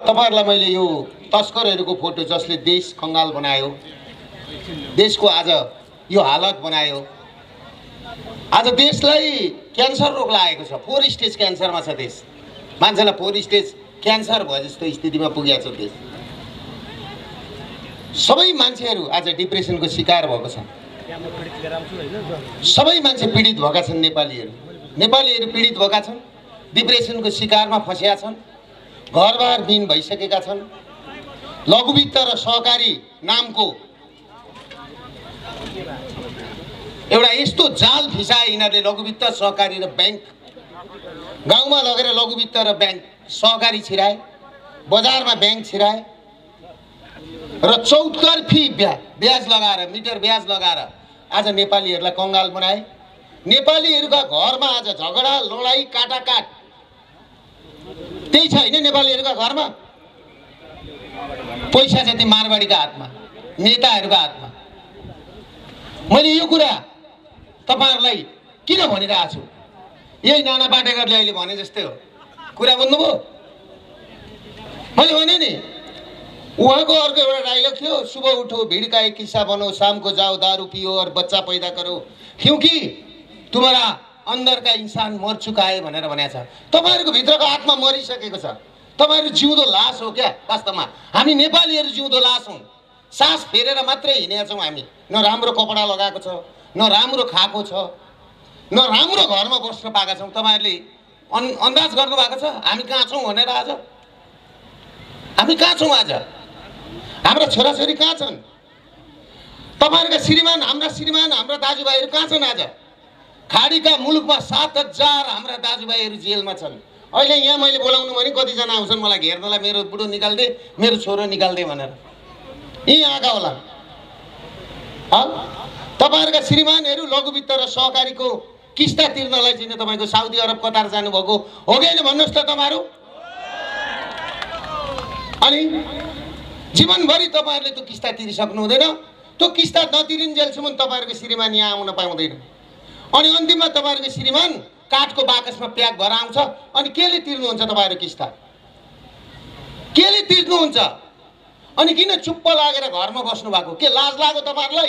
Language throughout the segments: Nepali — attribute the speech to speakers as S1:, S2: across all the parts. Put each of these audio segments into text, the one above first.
S1: तपाईहरुलाई मैले यो तस्करहरूको फोटो जसले देश खङ्गाल बनायो, देशको आज यो हालत बनायो, आज देशलाई क्यान्सर रोग लागेको छ। 4 स्टेज क्यान्सरमा छ देश। मान्छेलाई 4 स्टेज क्यान्सर भयो जस्तो स्थितिमा पुगेको छ देश। सबै मान्छेहरू आज डिप्रेसनको शिकार भएको छ। सबै मान्छे पीडित भएका छन्। नेपालीहरू पीडित भएका छन्, डिप्रेसनको शिकारमा फँसेका छन्, घरबार विहीन भइसकेका छन्। लघुवित्त र सहकारी नामको एउटा यस्तो जाल फिसाए यिनीहरूले। लघुवित्त, सहकारी र ब्याङ्क गाउँमा लगेर लघुवित्त र ब्याङ्क सहकारी छिराए, बजारमा ब्याङ्क छिराए र चौतर्फी ब्याज लगाएर, मिटर ब्याज लगाएर आज नेपालीहरूलाई कङ्गाल बनाए। नेपालीहरूका घरमा आज झगडा, लडाई, काटाकाट त्यही छ हैन। नेपालीहरूका घरमा पैसा जति मारवाडीका हातमा, नेताहरूका हातमा। मैले यो कुरा तपाईहरुलाई किन भनिरहेको छु? यही नाना पाटेकरले अहिले भने जस्तै हो। कुरा बुझ्नुभयो? मैले भने नि, उहाँको अर्को एउटा डायलग थियो, सुबह उठो भीड़ का एक किस्सा बनो, शाम को जाओ दारू पियो और बच्चा पैदा करो, क्योंकि तुम्हारा अंदर का इंसान मर चुका है भनेर भनेको छ। तपाईहरुको भित्रको आत्मा मरिसकेको छ। तपाईहरु जिउँदो लास हो क्या वास्तवमा? हामी नेपालीहरु जिउँदो लास हौं। सास फेरेर मात्रै हिँडेका छौं हामी। न राम्रो कपडा लगाएको छ, न राम्रो खाएको छ, न राम्रो घरमा बस्न पाएका छौं। तपाईहरुले अन्दाज गर्नु भएको छ हामी कहाँ छौं भनेर? आज हामी कहाँ छौं? आज हाम्रा छोराछोरी कहाँ छन्? तपाईहरुका श्रीमान, हाम्रा दाजुभाइहरू कहाँ छन्? आज खाडीका मुलुकमा 7000 हाम्रा दाजुभाइहरू जेलमा छन्। अहिले यहाँ मैले बोलाउनु भने कतिजना आउँछन् मलाई घेर्नलाई, मेरो बुढो निकाल्दे, मेरो छोरो निकाल्दे भनेर। यी आएका होला। तपाईहरुका श्रीमानहरू लघुवित्त र सहकारीको किस्ता तिर्नलाई चाहिँ तपाईको साउदी अरब, कतार जानुभएको हो कि हैन भन्नुस् त तपाईहरु? अनि जीवनभरि तपाईहरुले त्यो किस्ता तिरिसक्नु हुँदैन। त्यो किस्ता नतिरिन्जेलसम्म तपाईहरुको श्रीमान यहाँ आउन पाउँदैन। अनि अन्तिममा तपाईहरुको श्रीमान काठको बाकसमा प्याक भएर आउँछ। अनि केले तिर्नुहुन्छ तपाईहरु किस्ता? केले तिर्नुहुन्छ? अनि किन चुप्प लागेर घरमा बस्नु भएको? के लाज लाग्यो तपाईहरुलाई?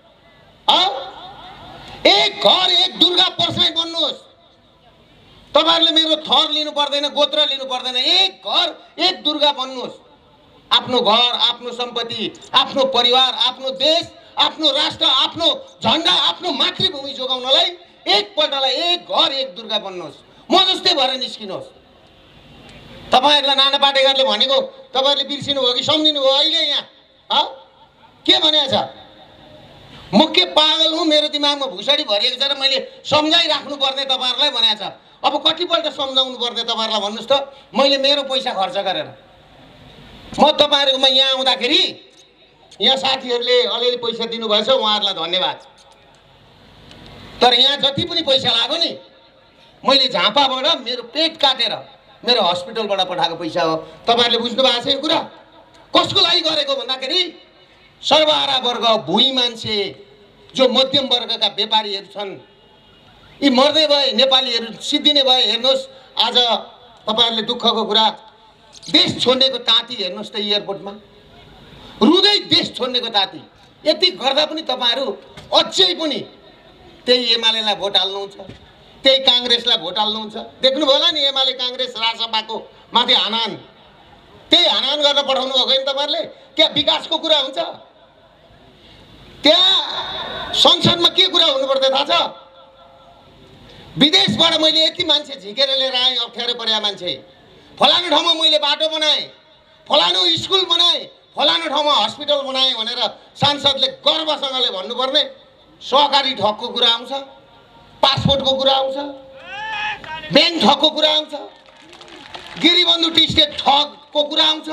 S1: एक घर एक दुर्गा पर्साई बन्नुहोस्। तपाईहरुले मेरो थर लिनु पर्दैन, गोत्र लिनु पर्दैन। एक घर एक दुर्गा बन्नुहोस्। आफ्नो घर, आफ्नो सम्पत्ति, आफ्नो परिवार, आफ्नो देश, आफ्नो राष्ट्र, आफ्नो झण्डा, आफ्नो मातृभूमि जोगाउनलाई एकपल्टलाई एक घर एक दुर्गा बन्नुहोस्। म जस्तै भएर निस्किनुहोस्। तपाईहरुलाई नाना पाटेकरले भनेको तपाईहरुले बिर्सिनु भयो कि सम्झिनु भयो अहिले? यहाँ के भनेको छ? म के पागल हुँ? मेरो दिमागमा भुसडी भरिएको छ र मैले सम्झाइराख्नु पर्ने तपाईहरुलाई भनेको छ। अब कतिपल्ट सम्झाउनु पर्ने तपाईहरुलाई भन्नुस् त? मैले मेरो पैसा खर्च गरेर म तपाईहरुकोमा यहाँ आउँदाखेरि यहाँ साथीहरूले अलिअलि पैसा दिनुभएछ, उहाँहरूलाई धन्यवाद। तर यहाँ जति पनि पैसा लाग्यो नि, मैले झापाबाट मेरो पेट काटेर मेरो हस्पिटलबाट पठाएको पैसा हो। तपाईहरुले बुझ्नु भएको छ यो कुरा? कसको लागि गरेको भन्दाखेरि सर्वहारा वर्ग, भुइँ मान्छे, जो मध्यम वर्गका व्यापारीहरू छन्, यी मर्दै भए, नेपालीहरू सिद्धिने भए। हेर्नुहोस् आज तपाईहरुले दुःखको कुरा, देश छोड्नेको ताती हेर्नुहोस् त एयरपोर्टमा, रुँदै देश छोड्नेको ताती। यति गर्दा पनि तपाईहरु अझै पनि त्यही एमालेलाई भोट हाल्नुहुन्छ, त्यही कांग्रेसलाई भोट हाल्नुहुन्छ। देख्नुभयो होला नि एमाले कांग्रेस राजसभाको माथि हानान, त्यही हानान गर्न पठाउनु भएको नि तपाईहरुले। के विकासको कुरा हुन्छ? त्यहाँ संसदमा के कुरा हुनुपर्छ थाहा छ? विदेशबाट मैले यति मान्छे झिकेर लिएर आएँ, अप्ठ्यारो परेका मान्छे। फलानु ठाउँमा मैले बाटो बनाएँ, फलानु स्कुल बनाएँ, फलानु ठाउँमा हस्पिटल बनाएँ भनेर सांसदले गर्वसँगले भन्नुपर्ने। सहकारी ठगको कुरा आउँछ, पासपोर्टको कुरा आउँछ, ब्याङ्क ठगको कुरा आउँछ, गिरिबन्धु टी स्टेट ठगको कुरा आउँछ।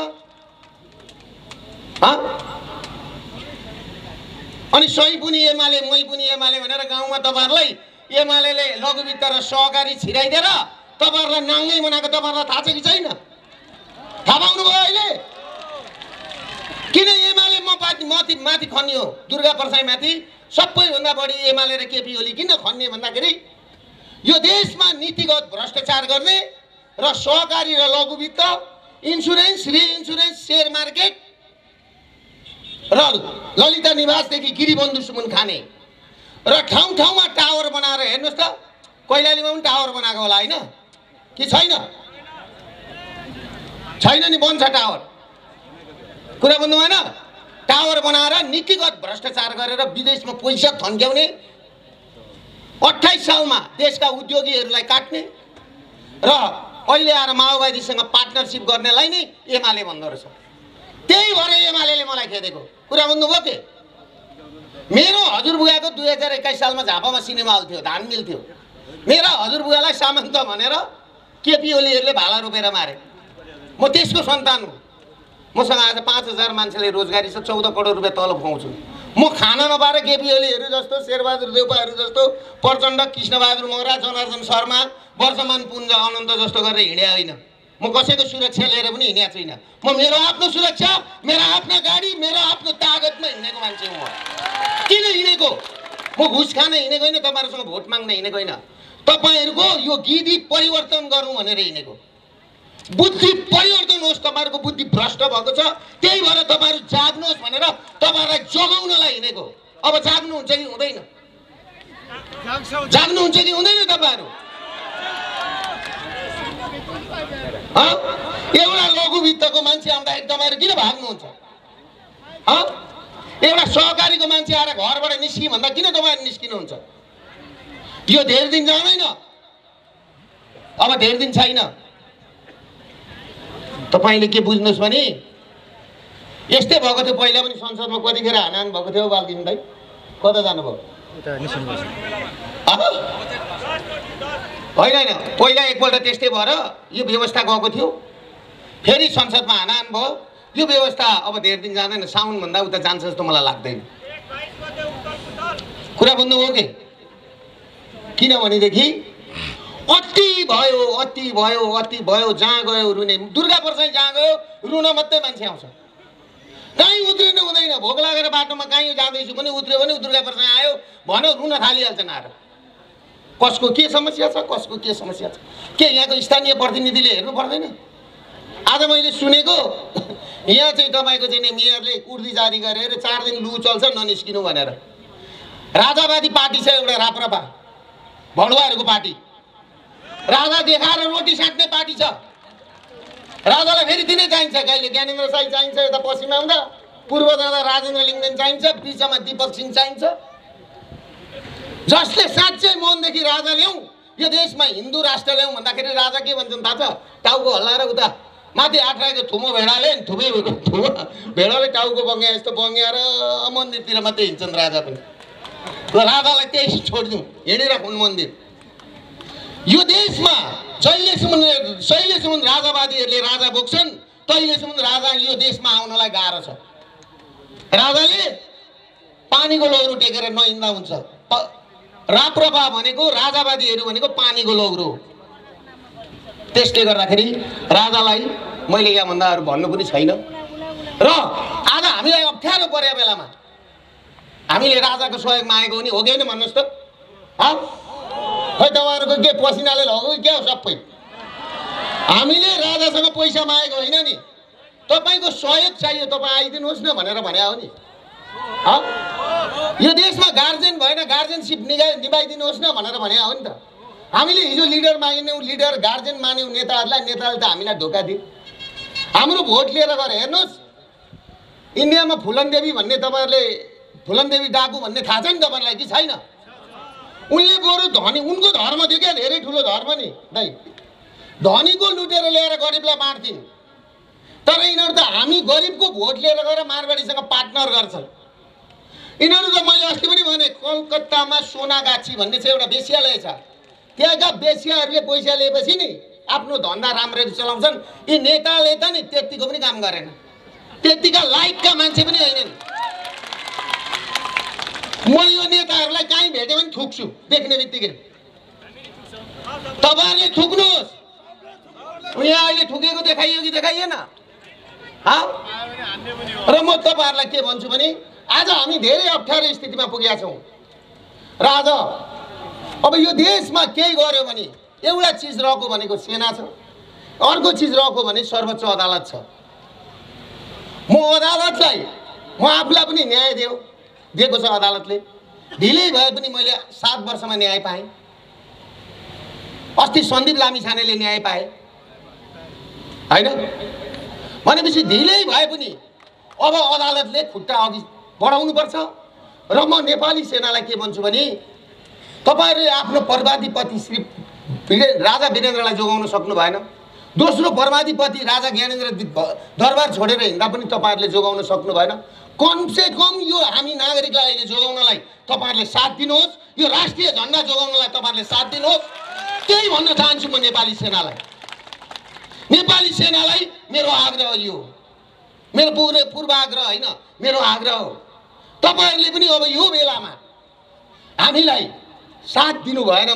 S1: अनि सही पनि एमाले, मै पनि एमाले भनेर गाउँमा तपाईहरुलाई एमालेले लघुवित्त र सहकारी छिराइदिएर तपाईहरुलाई नाङ्गै बनाएको तपाईहरुलाई थाहा छ कि छैन? थाहा पाउनु भयो अहिले? किन एमाले माथि खन्यो? दुर्गा पर्साई माथि सबैभन्दा बढी एमाले र केपी ओली किन खन्ने भन्दाखेरि यो देशमा नीतिगत भ्रष्टाचार गर्ने र सहकारी र लघुवित्त इन्सुरेन्स, रिइन्सुरेन्स, सेयर मार्केट र ललिता निवासदेखि गिरिबन्धुसम्म खाने र ठाउँ ठाउँमा टावर बनाएर हेर्नुहोस् त, कैलालीमा पनि टावर बनाएको होला होइन कि छैन? छैन नि, बन्छ टावर। कुरा बुझ्नु भएन? टावर बनाएर नीतिगत भ्रष्टाचार गरेर विदेशमा पैसा थन्क्याउने, 28 सालमा देशका उद्योगीहरूलाई काट्ने र अहिले आएर माओवादीसँग पार्टनरसिप गर्नेलाई नै एमाले भन्दो रहेछ। त्यही भएर एमाले मलाई खेदेको। कुरा बुझ्नुभयो के? मेरो हजुरबुवाको 2021 सालमा झापामा सिनेमा हल थियो, धान मिल थियो। मेरा हजुरबुवालाई सामन्त भनेर केपी ओलीहरूले भाला रोपेर मारे। म त्यसको सन्तान हुँ। मसँग आज 5000 मान्छेले रोजगारी छ, 14 करोड रुपियाँ तलब पाउँछु। म खान नपाएर केपी ओलीहरू जस्तो, शेरबहादुर देउपाहरू जस्तो, प्रचण्ड, कृष्णबहादुर मौर्य, जनार्दन शर्मा, वर्षमान पुञ्ज अनन्त जस्तो गरेर हिँडे होइन। म कसैको सुरक्षा लिएर पनि हिँडेको छैन। म मेरो आफ्नो सुरक्षा, मेरा आफ्ना गाडी, मेरो आफ्नो तागतमा हिँडेको मान्छे हुँ। म किन हिँडेको? म घुस खान हिँडेको होइन, तपाईँहरूसँग भोट माग्न हिँडेको होइन। तपाईँहरूको यो गिदी परिवर्तन गरौँ भनेर हिँडेको। बुद्धि परिवर्तन होस्, तपाईँहरूको बुद्धि भ्रष्ट भएको छ। त्यही भएर तपाईँहरू जाग्नुहोस् भनेर तपाईँहरूलाई जगाउनलाई हिँडेको। अब जाग्नुहुन्छ कि हुँदैन? जाग्नुहुन्छ कि हुँदैन तपाईँहरू? एउटा लघुवित्तको मान्छे आउँदाखेरि तपाईँहरू किन भाग्नुहुन्छ? एउटा सहकारीको मान्छे आएर घरबाट निस्कि भन्दा किन तपाईँहरू निस्किनुहुन्छ? यो धेरै दिन जाँदैन, अब धेरै दिन छैन। तपाईँले के बुझ्नुहोस् भने यस्तै भएको थियो पहिला पनि संसदमा, कतिखेर हानाहान भएको थियो बालकृष्ण दाइ? कता जानुभयो? होइन, पहिला एकपल्ट त्यस्तै भएर यो व्यवस्था गएको थियो, फेरि संसदमा हानाहान भयो। यो व्यवस्था अब धेरै दिन जाँदैन, साउनभन्दा उता जान्छ जस्तो मलाई लाग्दैन। कुरा बुझ्नुभयो के? किनभनेदेखि अति भयो, अति भयो, अति भयो। जहाँ गयो रुने। दुर्गा प्रसाद जहाँ गयो रुन मात्रै मान्छे आउँछ। कहीँ उत्रिनु हुँदैन। भोक लागेर बाटोमा कहीँ जाँदैछु भने उत्रियो भने दुर्गा प्रसाद आयो भन्यो, रुन थालिहाल्छन् आएर। कसको के समस्या छ, कसको के समस्या छ? के यहाँको स्थानीय प्रतिनिधिले हेर्नु पर्दैन? आज मैले सुनेको यहाँ चाहिँ तपाईँको चाहिँ मेयरले कुर्दी जारी गरेर 4 दिन लु चल्छ ननिस्किनु भनेर। राजावादी पार्टी छ एउटा, राप्रपा भडुवाहरूको पार्टी। राजा देखाएर रोटी साट्ने पार्टी छ। राजालाई फेरि दिनै चाहिन्छ। कहिले ज्ञानेन्द्र साई चाहिन्छ, यता पश्चिममा आउँदा पूर्व जाँदा राजेन्द्र लिङ्गदेन चाहिन्छ, बिचमा दीपक सिंह चाहिन्छ। जसले साँच्चै मनदेखि राजा ल्याउँ, यो देशमा हिन्दू राष्ट्र ल्याउँ भन्दाखेरि राजा के भन्छन् थाहा छ? टाउको हल्लाएर उता माथि आठराको थुमो भेडाले भेडाले टाउको बङ्ग्या जस्तो बङ्ग्याएर मन्दिरतिर मात्रै हिँड्छन् राजा पनि। राजालाई त्यही छोडिदिउँ, हिँडिराखौँ मन्दिर। यो देशमा जहिलेसम्म राजावादीहरूले राजा बोक्छन् तहिलेसम्म राजा यो देशमा आउनलाई गाह्रो छ। राजाले पानीको लौरो टेकेर नहिँड्दा हुन्छ। राप्रपा भनेको, राजावादीहरू भनेको पानीको लौरो। त्यसले गर्दाखेरि राजालाई मैले यहाँभन्दा अरू भन्नु पनि छैन। र आज हामीलाई अप्ठ्यारो परे बेलामा हामीले राजाको सहयोग मागेको हो नि, हो कि होइन भन्नुहोस् त? खै तपाईँहरूको के पसिनाले लगेको क्या हो सबै? हामीले राजासँग पैसा मागेको होइन नि, तपाईँको सहयोग चाहियो, तपाईँ आइदिनुहोस् न भनेर भने हो नि। यो देशमा गार्जेन भएन, गार्जेनसिप निभाइदिनुहोस् न भनेर भने हो नि त। हामीले हिजो लिडर माग्यौँ, लिडर गार्जेन मान्यौँ नेताहरूलाई, नेताले त हामीलाई धोका दिए। हाम्रो भोट लिएर गएर हेर्नुहोस्, इन्डियामा फुलन देवी भन्ने, तपाईँहरूले फुलन देवी डाकु भन्ने थाहा छ नि तपाईँलाई कि छैन? उनले बरु धनी, उनको धर्म थियो क्या, धेरै ठुलो धर्म नि दाइ। धनीको लुटेर ल्याएर गरिबलाई बाँड्थिन्। तर यिनीहरू त हामी गरिबको भोट लिएर गएर मारवाडीसँग पार्टनर गर्छन्। यिनीहरू त मैले अस्ति पनि भने, कलकत्तामा सोनागाछी भन्ने छ एउटा वेश्यालय छ। त्यहाँका वेश्याहरूले पैसा लिएपछि नि आफ्नो धन्दा राम्ररी चलाउँछन्। यी नेताले त नि त्यतिको पनि काम गरेन, त्यतिका लाइकका मान्छे पनि होइनन्। म यो नेताहरूलाई कहीँ भेट्यो भने थुक्छु देख्ने बित्तिकै। तपाईँहरूले थुक्नुहोस्। यहाँ अहिले थुकेको देखाइयो कि देखाइएन? र म तपाईँहरूलाई के भन्छु भने आज हामी धेरै अप्ठ्यारो स्थितिमा पुगेका छौँ। र आज अब यो देशमा केही गर्यो भने एउटा चिज रहेको भनेको सेना छ, अर्को चिज रह्यो भने सर्वोच्च अदालत छ। म अदालतलाई म आफूलाई पनि न्याय दिएको छ अदालतले। ढिलै भए पनि मैले 7 वर्षमा न्याय पाएँ। अस्ति सन्दीप लामिछानेले न्याय पाए हैन। भनेपछि ढिलै भए पनि अब अदालतले खुट्टा अघि बढाउनु पर्छ। र म नेपाली सेनालाई के भन्छु भने तपाईहरुले आफ्नो बर्बादीपति श्री राजा वीरेन्द्रलाई जोगाउन सक्नु भएन। दोस्रो बर्बादीपति राजा ज्ञानेन्द्र दरबार छोडेर हिँड्दा पनि तपाईहरुले जोगाउन सक्नु भएन। कमसे कम यो हामी नागरिकलाई अहिले जोगाउनलाई तपाईहरुले साथ दिनुहोस्। यो राष्ट्रिय झण्डा जोगाउनलाई तपाईहरुले साथ दिनुहोस्। त्यही भन्न चाहन्छु म नेपाली सेनालाई। नेपाली सेनालाई मेरो आग्रह यो, मेरो पूर्वाग्रह हैन, मेरो आग्रह हो। तपाईहरुले पनि अब यो बेलामा हामीलाई साथ दिनु भएन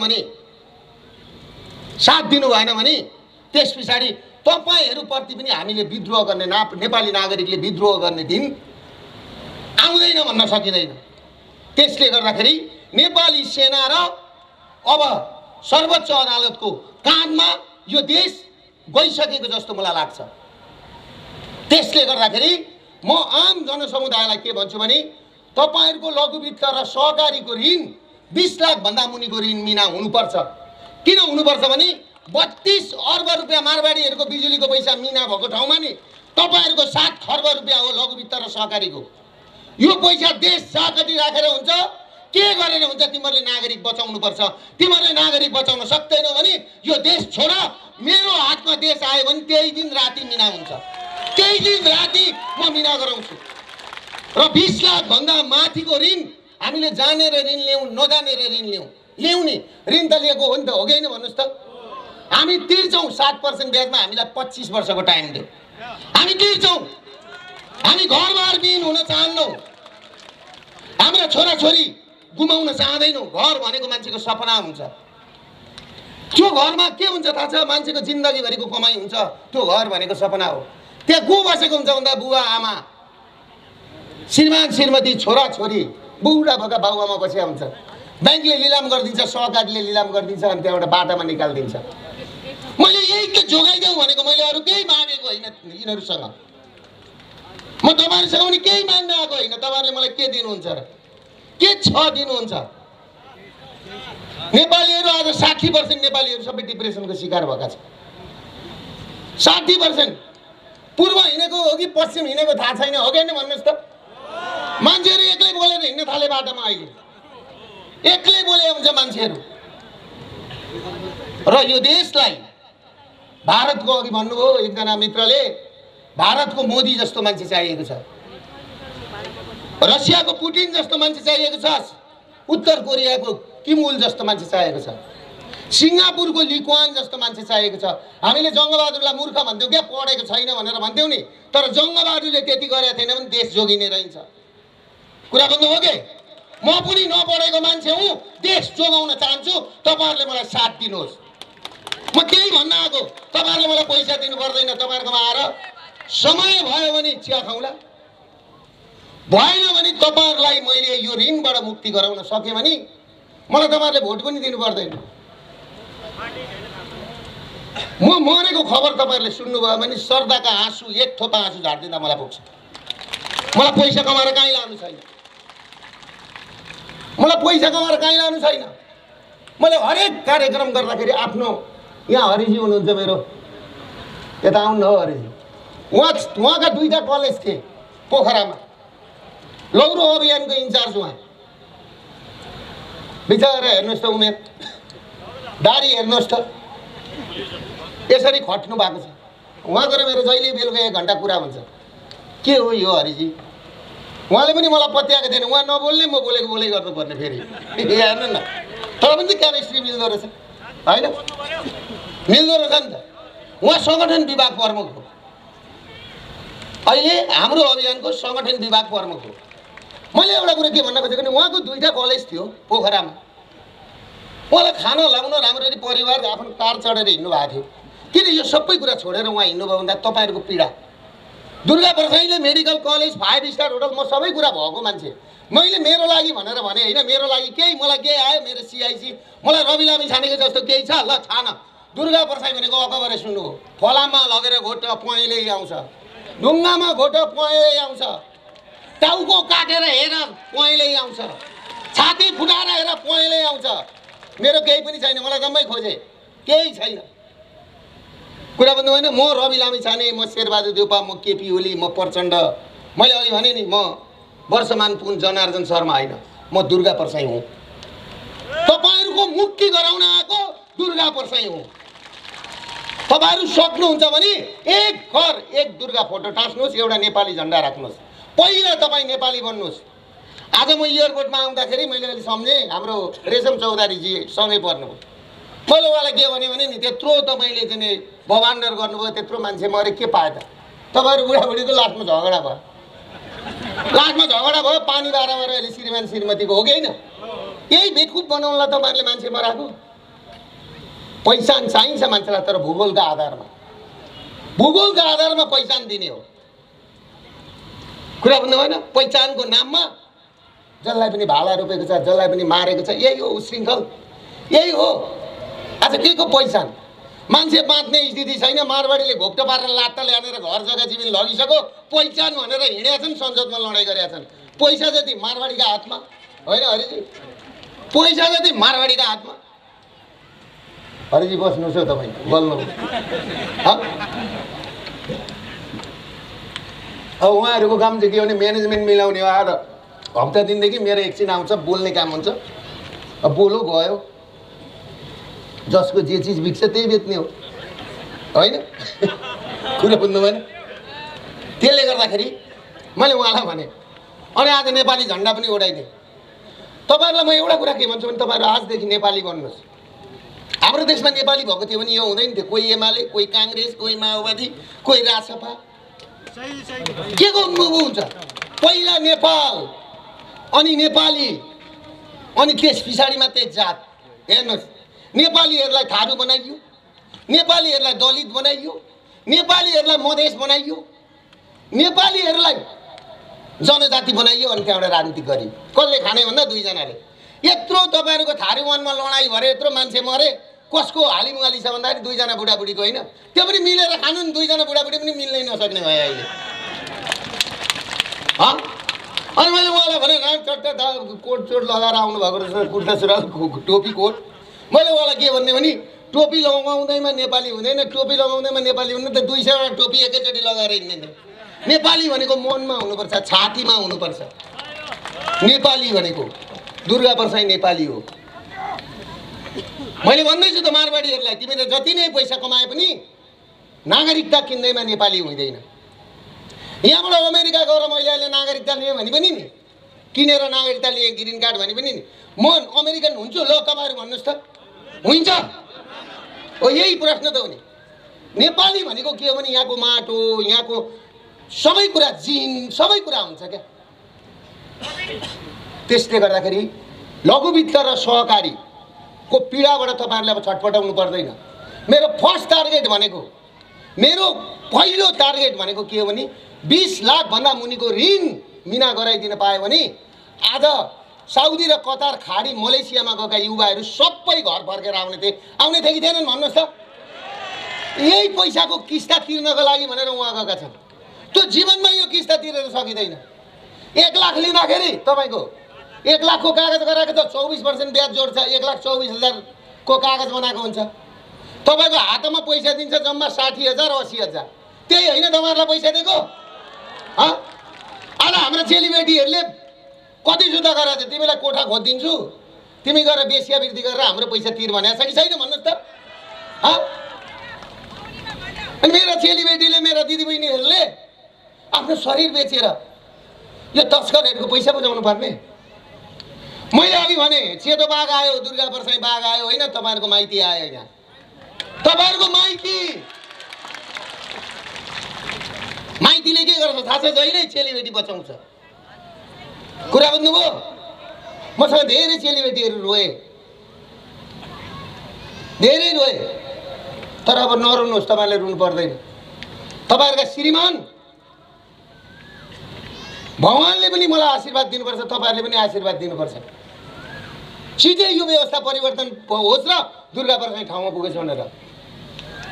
S1: भने त्यसपछि तपाईहरुप्रति पनि हामीले विद्रोह गर्ने नेपाली नागरिकले विद्रोह गर्ने दिन आउँदैन भन्न सकिँदैन। त्यसले गर्दाखेरि नेपाली सेना र अब सर्वोच्च अदालतको काँधमा यो देश गइसकेको जस्तो मलाई लाग्छ। त्यसले गर्दाखेरि म आम जनसमुदायलाई के भन्छु भने तपाईहरुको लघु वित्त र सहकारीको ऋण 20 लाख भन्दा मुनिको ऋण मिना हुनुपर्छ। किन हुनुपर्छ भने 32 अर्ब रुपैयाँ मारवाडीहरुको बिजुलीको पैसा मिना भएको ठाउँमा नि तपाईहरुको 7 खर्ब रुपैयाँ हो लघु वित्त र सहकारीको। यो पैसा देश जाकटी राखेर हुन्छ के गरेर हुन्छ? तिमीहरुले नागरिक बचाउनु पर्छ। तिमीहरुले नागरिक बचाउन सक्दैनौ भने यो देश छोड। मेरो हातमा देश आयो भने त्यही दिन राति मिना हुन्छ। त्यही दिन राति म मिना गराउँछु। र 20 लाख भन्दा माथिको ऋण हामीले जानेर ऋण ल्याउँ नजानेर ऋण ल्याउँ नि ऋण त लिएको हो नि त, हो कि हैन भन्नुस् त? हामी तिर्छौँ 7% ब्याजमा। हामीलाई 25 वर्षको टाइम दियो। हामी तिर्छौँ। हामी घरबार विहीन हुन चाहन्नौँ। हाम्रा छोराछोरी गुमाउन चाहदैनौँ। घर भनेको मान्छेको सपना हुन्छ। त्यो घरमा के हुन्छ थाहा छ? मान्छेको जिन्दगीभरिको कमाइ हुन्छ। त्यो घर भनेको सपना हो। त्यहाँ को बसेको हुन्छ भन्दा बुवा आमा, श्रीमान श्रीमती, छोराछोरी, बुढा भएका बाबुआमा बसेका हुन्छ। ब्याङ्कले लिलाम गरिदिन्छ, सहकारीले लिलाम गरिदिन्छ, अनि त्यहाँबाट बाटामा निकालिदिन्छ। मैले यही त जोगाइदेऊ भनेको, मैले अरू केही मागेको होइन यिनीहरूसँग। म तपाईहरुसँग पनि केही माग्न आएको होइन। तपाईहरुले मलाई के दिनुहुन्छ र? के छ दिनुहुन्छ? नेपालीहरु आज 60% नेपालीहरु सबै डिप्रेसनको शिकार भएका छन्। 60% पूर्व हिँडेको हो कि पश्चिम हिँडेको थाहा छैन, हो कि हैन भन्नुस् त? मान्छेहरु एक्लै बोलेर हिँड्न थाले बाटोमा। अहिले एक्लै बोले हुन्छ मान्छेहरु। र यो देशलाई भारतको, अघि भन्नुभयो एकजना मित्रले, भारतको मोदी जस्तो मान्छे चाहिएको छ, रसियाको पुटिन जस्तो मान्छे चाहिएको छ, उत्तर कोरियाको किम उल जस्तो मान्छे चाहिएको छ, सिङ्गापुरको ली कुआन जस्तो मान्छे चाहिएको छ। हामीले जङ्गबहादुरलाई मूर्ख भन्थ्यौँ क्या, पढेको छैन भनेर भन्थ्यौँ नि। तर जङ्गबहादुरले त्यति गरेको थिएन भने देश जोगिने रहन्छ। कुरा भन्नु हो के? म पनि नपढेको मान्छे हुँ, देश जोगाउन चाहन्छु। तपाईहरुले मलाई साथ दिनुहोस्। म केही भन्न आएको, तपाईहरुले मलाई पैसा दिनु पर्दैन। तपाईहरुकोमा आएर समय भयो भने चिया खाउँला, भएन भने तपाईहरुलाई मैले यो ऋणबाट मुक्ति गराउन सके भने मलाई तपाईहरुले भोट पनि दिनु पर्दैन। म मरेको खबर तपाईहरुले सुन्नुभयो भने सर्दाका आँसु, एक थोपा आँसु झार्दिँदा मलाई पुग्छ। मलाई पैसा कमाएर कहीँ लानु छैन। मलाई पैसा कमाएर कहीँ लानु छैन। मैले हरेक कार्यक्रम गर्दाखेरि आफ्नो, यहाँ हरिजी हुनुहुन्छ मेरो, यता आउनु हो हरिजी। उहाँका 2टा कलेज थिए पोखरामा, लौरो अभियानको इन्चार्ज उहाँ। बिचरा हेर्नुहोस् त, उमेर दारी हेर्नुहोस् त, यसरी खट्नु भएको छ। उहाँको र मेरो जहिले बेलुका 1 घन्टा कुरा हुन्छ। के हो यो हरिजी? उहाँले पनि मलाई पत्याएको थिएन। उहाँ नबोल्ने, म बोलेको गर्नुपर्ने फेरि। हेर्नु न, तर पनि त केमिस्ट्री मिल्दो रहेछ होइन? मिल्दो रहेछ नि त। उहाँ सङ्गठन विभाग प्रमुख हो। अहिले हाम्रो अभियानको सङ्गठन विभाग प्रमुख हो। मैले एउटा कुरा के भन्न खोजेको भने उहाँको 2टा कलेज थियो पोखरामा। उहाँलाई खाना लाउन राम्ररी परिवार आफ्नो कार चढेर हिँड्नु भएको थियो। किन यो सबै कुरा छोडेर उहाँ हिँड्नुभयो भन्दा तपाईहरुको पीडा। दुर्गा प्रसाईले मेडिकल कलेज, 5 स्टार होटल, म सबै कुरा भएको मान्छे। मैले मेरो लागि भनेर भने होइन, मेरो लागि केही, मलाई केही आयो, मेरो CIC, मलाई रवि लामी छानेको जस्तो केही छ ल छान, दुर्गा प्रसाई भनेको अकबरे सुन्नु हो। फलाममा लगेर घोट पहेँलै आउँछ, ढुङ्गामा घोट पहेँलै आउँछ, टाउको काटेर हेर पहेँलै आउँछ, छाती फुटाएर हेर पहेँलै आउँछ। मेरो केही पनि छैन, मलाई जम्मै खोजे, केही छैन। कुरा बुझ्नु होइन? म रवि लामिछाने, म शेरबहादुर देउपा, म केपी ओली, म प्रचण्ड, मैले अघि भने नि, म वर्षमान पुन जनार्दन शर्मा होइन, म दुर्गा प्रसाई हुँ। तपाईँहरूको मुक्ति गराउन आएको दुर्गा प्रसाई हुँ। तपाईँहरू सक्नुहुन्छ भने एक घर एक दुर्गा फोटो टाँच्नुहोस्, एउटा नेपाली झन्डा राख्नुहोस्, पहिला तपाईँ नेपाली बन्नुहोस्। आज म एयरपोर्टमा आउँदाखेरि मैले अहिले सम्झेँ, हाम्रो रेशम चौधरीजी सँगै पर्नुभयो। मैले उहाँलाई के भने नि, त्यत्रो तपाईँले चाहिँ बभान्डर गर्नुभयो, त्यत्रो मान्छे मरे, के पाए त? तपाईँहरू बुढाबुढीको लास्टमा झगडा भयो, पानी बाह्र अहिले श्रीमान श्रीमतीको हो कि होइन? यही बेकुफ बनाउनलाई तपाईँहरूले मान्छे मराएको। पहिचान चाहिन्छ मान्छेलाई, तर भूगोलका आधारमा पहिचान दिने हो। कुरा बुझ्नु भएन? पहिचानको नाममा जसलाई पनि भाला रोपेको छ, जसलाई पनि मारेको छ, यही हो उशृङ्खल, यही हो। आज के को पहिचान? मान्छे बाँच्ने स्थिति छैन, मारवाडीले घोप्टो पारेर लात्ता ल्याएर घर जग्गा जमिन लगिसक्यो, पहिचान भनेर हिँडेका छन्, संसदमा लडाइँ गरेका छन्। पैसा जति मारवाडीका हातमा होइन हरिजी, पैसा जति मारवाडीका हातमा। हरिजी बस्नुहोस् हौ, तपाईँ बोल्नु। अब उहाँहरूको काम चाहिँ के भने म्यानेजमेन्ट मिलाउने हो। आज हप्ता दिनदेखि मेरो एकछिन आउँछ, बोल्ने काम हुन्छ, अब बोलो गयो, जसको जे चिज बिक्छ त्यही बेच्ने हो होइन? कुरा बुझ्नु भएन? त्यसले गर्दाखेरि मैले उहाँलाई भने, अनि आज नेपाली झन्डा पनि उडाइदिएँ। तपाईँहरूलाई म एउटा कुरा के भन्छु भने, तपाईँहरू आजदेखि नेपाली बन्नुहोस्। हाम्रो देशमा नेपाली भएको थियो भने यो हुँदैन थियो। कोही एमाले, कोही काङ्ग्रेस, कोही माओवादी, कोही राजसपा, के को हुन्छ? पहिला नेपाल, अनि नेपाली, अनि त्यस पछाडि मात्रै जात। हेर्नुहोस्, नेपालीहरूलाई थारू बनाइयो, नेपालीहरूलाई दलित बनाइयो, नेपालीहरूलाई मधेस बनाइयो, नेपालीहरूलाई जनजाति बनाइयो, अनि त्यहाँबाट राजनीति गरियो। कसले खाने भन्दा दुईजनाले। यत्रो तपाईँहरूको थारू वनमा लडाइँ भरे, यत्रो मान्छे मरे, कसको हालिमुहाली छ भन्दाखेरि दुईजना बुढाबुढीको होइन। त्यो पनि मिलेर खानु नि, दुईजना बुढाबुढी पनि मिल्नै नसक्ने भयो अहिले। अनि मैले उहाँलाई भने, चट्ट कोट चोट लगाएर आउनुभएको रहेछ, कुर्ता सुरुवाल, टोपी कोट। मैले उहाँलाई के भन्ने भने, टोपी लगाउँदैमा नेपाली हुँदैन, टोपी लगाउँदैमा नेपाली हुँदैन त 200वटा टोपी एकैचोटि लगाएर हिँड्दैन। नेपाली भनेको मनमा हुनुपर्छ, छातीमा हुनुपर्छ। नेपाली भनेको दुर्गा प्रसाई नेपाली हो। मैले भन्दैछु त मारवाडीहरूलाई, तिमीले जति नै पैसा कमाए पनि नागरिकता किन्दैमा नेपाली हुँदैन। यहाँबाट अमेरिका गएर मैले अहिले नागरिकता लिएँ भने पनि नि, किनेर नागरिकता लिएँ, ग्रिन कार्ड भने पनि नि, म अमेरिकन हुन्छु, ल तपाईँहरू भन्नुहोस् त, हुन्छ? हो, यही प्रश्न त हो नि। नेपाली भनेको के हो भने यहाँको माटो, यहाँको सबै कुरा, जिन, सबै कुरा हुन्छ क्या। त्यसले गर्दाखेरि लघुवित्त र सहकारीको पीडाबाट तपाईँहरूले अब छटपटाउनु पर्दैन। मेरो फर्स्ट टार्गेट भनेको, मेरो पहिलो टार्गेट भनेको के हो भने 20 लाखभन्दा मुनिको ऋण मिना गराइदिन पायो भने आज साउदी र कतार, खाडी, मलेसियामा गएका युवाहरू सबै घर फर्केर आउने थिए कि थिएनन् भन्नुहोस् त? यही पैसाको किस्ता तिर्नको लागि भनेर उहाँ गएका छन्। त्यो जीवनमा यो किस्ता तिरेर सकिँदैन। 1 लाख लिँदाखेरि तपाईँको 1 लाखको कागज गराएको त 24% ब्याज जोड्छ, 1,24,000 को कागज बनाएको हुन्छ। तपाईँको हातमा पैसा दिन्छ जम्मा 60,000 80,000। त्यही होइन तपाईँहरूलाई पैसा दिएको? आज हाम्रा चेलीबेटीहरूले कति सुत्ता गरेर तिमीलाई कोठा खोजिदिन्छु, तिमी गएर बेस्यावृत्ति गरेर हाम्रो पैसा तिर भनेको छ कि छैन भन्नुहोस् त? अनि मेरा चेलीबेटीले, मेरा दिदीबहिनीहरूले आफ्नो शरीर बेचेर यो तस्करहरूको पैसा बुझाउनु पर्ने। मैले अघि भने, सेतो बाघ आयो, दुर्गा प्रसाई बाघ आयो होइन, तपाईँहरूको माइती आयो यहाँ, तपाईँहरूको माइतीले के गर्छ थाहा छ? जहिल्यै चेलीबेटी बचाउँछ। कुरा बुझ्नुभयो? मसँग धेरै चेलीबेटीहरू रोए, धेरै रोए, तर अब नरुनुहोस्, तपाईँले रुनु पर्दैन। तपाईँहरूका श्रीमान भगवानले पनि मलाई आशीर्वाद दिनुपर्छ, तपाईँहरूले पनि आशीर्वाद दिनुपर्छ। छिटै यो व्यवस्था परिवर्तन होस् र दुर्गा प्रसाई ठाउँमा पुगेछ भनेर।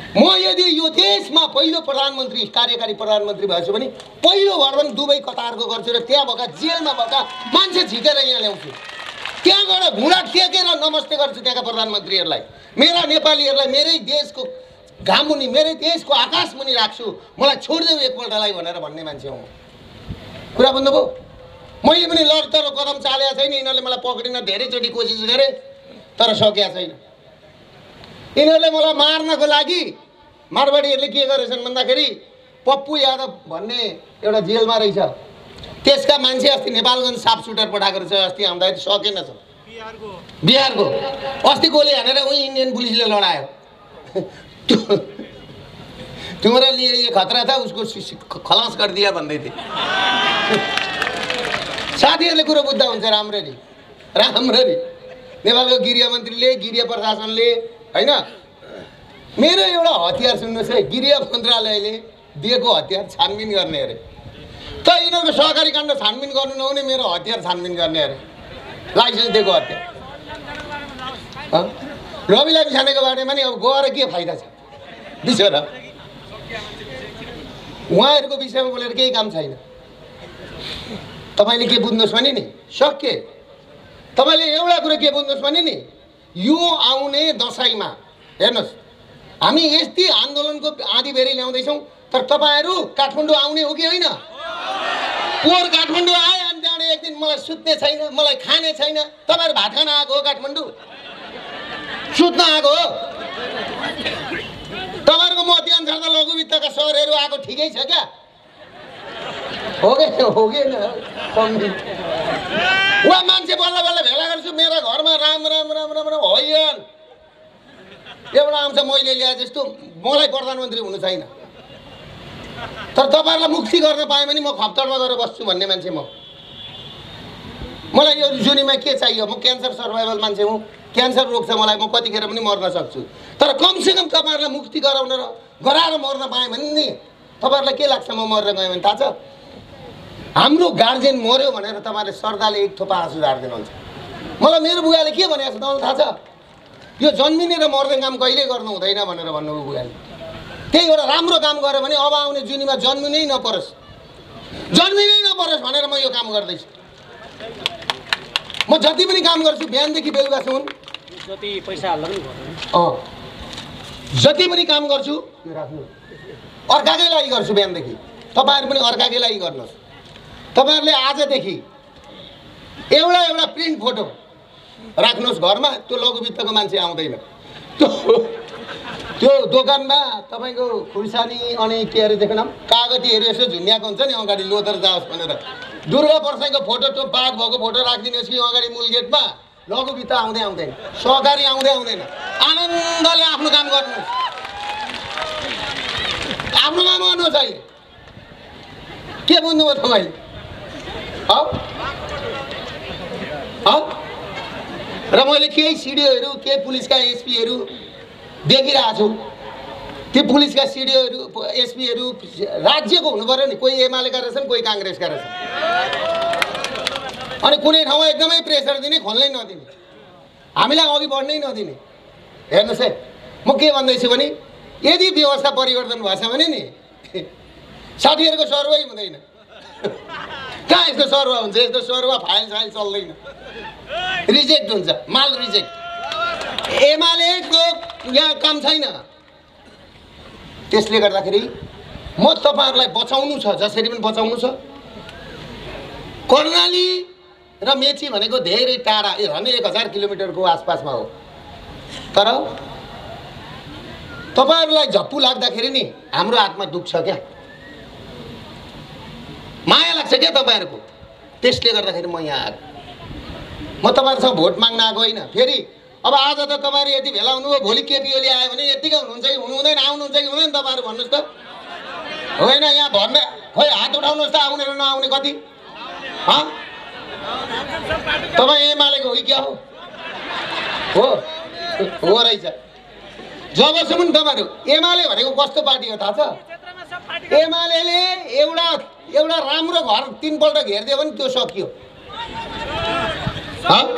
S1: म यदि यो देशमा पहिलो प्रधानमन्त्री कार्यकारी प्रधानमन्त्री भएछु भने पहिलो भएर दुबई कतारको गर्छु र त्यहाँ भएका जेलमा भएका मान्छे झिकेर यहाँ ल्याउँछु। त्यहाँ गएर घुँडा टेकेर नमस्ते गर्छु त्यहाँका प्रधानमन्त्रीहरूलाई। मेरा नेपालीहरूलाई मेरै देशको घामुनि मेरै देशको आकाशमुनि राख्छु, मलाई छोडिदेऊ एकपल्टलाई भनेर भन्ने मान्छे हुँ। कुरा बुझ्नुभयो? मैले पनि लडतर कदम चालेको छैन। यिनीहरूले मलाई पक्रिन धेरैचोटि कोसिस गरे तर सकेका छैन। यिनीहरूले मलाई मार्नको लागि मारवाडीहरूले के गरेछन् भन्दाखेरि पप्पू यादव भन्ने एउटा जेलमा रहेछ, त्यसका मान्छे अस्ति नेपालगञ्ज साफ सुटर पठाएको रहेछ। अस्ति आउँदाखेरि सकेनछ बिहारको। अस्ति गोली हानेर उही इन्डियन पुलिसले लडायो। तुम्हारा लिए ये खतरा था, उसको खलास कर दिया भन्दै थिए। साथीहरूले कुरो बुझ्दा हुन्छ राम्ररी राम्ररी। नेपालको गृह मन्त्रीले गृह प्रशासनले हैन मेरो एउटा हतियार सुन्नुहोस् है, गृह मन्त्रालयले दिएको हतियार छानबिन गर्ने अरे। त यिनीहरूको सहकारी काण्ड छानबिन गर्नु नहुने मेरो हतियार छानबिन गर्ने अरे, लाइसेन्स दिएको हतियार। रविलाई बिछानेको बारेमा नि अब गएर के फाइदा छ बिचरा। उहाँहरूको विषयमा बोलेर केही काम छैन। तपाईँले के बुझ्नुहोस् भने नि सके। तपाईँले एउटा कुरो के बुझ्नुहोस् भने नि यो आउने दसैँमा हेर्नुहोस् हामी यस्तै आन्दोलनको आँधीबेरी ल्याउँदैछौँ, तर तपाईँहरू काठमाडौँ आउने हो कि होइन? पोहोर काठमाडौँ आए अनि त्यहाँबाट एक दिन मलाई सुत्ने छैन, मलाई खाने छैन। तपाईँहरू भात खान आएको हो काठमाडौँ? सुत्न आएको हो? तपाईँहरूको मध्यअनुसार त लघुवित्तका सहरहरू आएको ठिकै छ क्या? हो कि उहाँ मान्छे बल्ल बल्ल भेला गर्छु मेरा घरमा राम राम राम राम राम होइन। एउटा आउँछ मैले ल्याए जस्तो, मलाई प्रधानमन्त्री हुनु छैन। तर तपाईँहरूलाई मुक्ति गर्न पाएँ भने म खप्तडमा गएर बस्छु भन्ने मान्छे म। मलाई यो जुनीमा के चाहियो? म क्यान्सर सर्भाइभल मान्छे हुँ, क्यान्सर रोग छ मलाई, म कतिखेर पनि मर्न सक्छु। तर कमसेकम तपाईँहरूलाई मुक्ति गराउन र गराएर मर्न पाएँ भने नि तपाईँहरूलाई के लाग्छ म मरेर गएँ भने थाहा छ? हाम्रो गार्जेन मर्यो भनेर तपाईँहरूले श्रद्धाले एक थोपा आँसु झारिदिनुहुन्छ। मलाई मेरो बुवाले के भनेको छ तपाईँलाई थाहा छ? यो जन्मिने र मर्ने काम कहिले गर्नु हुँदैन भनेर भन्नुभयो बुवाले। त्यही एउटा राम्रो काम गऱ्यो भने अब आउने जुनीमा जन्मिनै नपरोस् भनेर म यो काम गर्दैछु। म जति पनि काम गर्छु बिहानदेखि बेलुकासम्म
S2: जति पैसा हाल्दा पनि
S1: जति पनि काम गर्छु अर्काकै लागि गर्छु बिहानदेखि। तपाईँहरू पनि अर्काकै लागि गर्नुहोस्। तपाईँहरूले आजदेखि एउटा प्रिन्ट फोटो राख्नुहोस् घरमा। त्यो लघुवित्तको मान्छे आउँदैन। त्यो दोकानमा तपाईँको खुर्सानी अनि के अरे देख्न कागतीहरू यसो झुन्याएको हुन्छ नि अगाडि लोदर जाओस् भनेर। दुर्गा पर्साईको फोटो त्यो बाघ भएको फोटो राखिदिनुहोस् कि अगाडि मूल गेटमा। लघुवित्त आउँदैन, सहकारी आउँदैन। आनन्दले आफ्नो काम गर्नुहोस्, आफ्नो काम गर्नुहोस्। अहिले के बुझ्नुभयो तपाईँले? र मैले केही सिडिओहरू केही पुलिसका एसपीहरू देखिरहेको छु। ती पुलिसका सिडिओहरू एसपीहरू राज्यको हुनु पर्यो नि। कोही एमालेका रहेछन्, कोही काङ्ग्रेसका रहेछन्। अनि कुनै ठाउँमा एकदमै प्रेसर दिने, खोल्नै नदिने, हामीलाई अघि बढ्नै नदिने। हेर्नुहोस् है, म के भन्दैछु भने यदि व्यवस्था परिवर्तन भएछ भने नि साथीहरूको सर्वै हुँदैन। कहाँ यस्तो सर्वा हुन्छ? यस्तो सर्वा फाइल चल्दैन, रिजेक्ट हुन्छ, माल रिजेक्ट। एमालेको यहाँ काम छैन। त्यसले गर्दाखेरि म तपाईँहरूलाई बचाउनु छ, जसरी पनि बचाउनु छ। कर्णाली र मेची भनेको धेरै टाढा, झन् 1000 किलोमिटरको आसपासमा हो। तर तपाईँहरूलाई झप्पु लाग्दाखेरि नि हाम्रो हातमा दुख्छ क्या, माया लाग्छ क्या तपाईँहरूको। त्यसले गर्दाखेरि म यहाँ आएको। म तपाईँहरूसँग भोट माग्न आएको होइन। फेरि अब आज त तपाईँहरू यति भेला हुनुभयो, भोलि केपी ओली आयो भने यत्तिकै हुनुहुन्छ कि हुनुहुँदैन, आउनुहुन्छ कि हुँदैन तपाईँहरू भन्नुहोस् त। होइन यहाँ भन्ने खोइ हात उठाउनुहोस् त, आउने र नआउने कति? तपाईँ एमालेको हो कि क्या हो? हो रहेछ। जबसम्म तपाईँहरू एमाले भनेको कस्तो पार्टी हो थाहा छ? एमाले एउटा राम्रो घर 3 पल्ट घेरिदियो भने त्यो सकियो।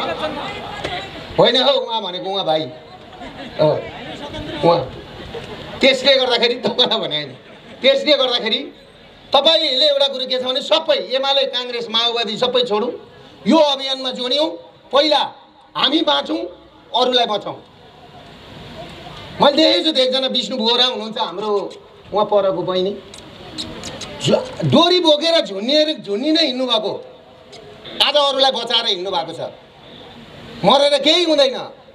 S1: होइन हौ, उहाँ भनेको उहाँ भाइ हो, उहाँ त्यसले गर्दाखेरि तपाईँलाई भने होइन, त्यसले गर्दाखेरि तपाईँले एउटा कुरो के छ भने सबै एमाले काङ्ग्रेस माओवादी सबै छोडौँ, यो अभियानमा जोडियौँ, पहिला हामी बाँचौँ अरूलाई बचाउँ। मैले देखेको छु एकजना विष्णु बोरा हुनुहुन्छ हाम्रो उहाँ परको बहिनी, डोरी बोकेर झुन्निनै हिँड्नु भएको, आज अरूलाई बचाएर हिँड्नु भएको छ। मरेर केही हुँदैन।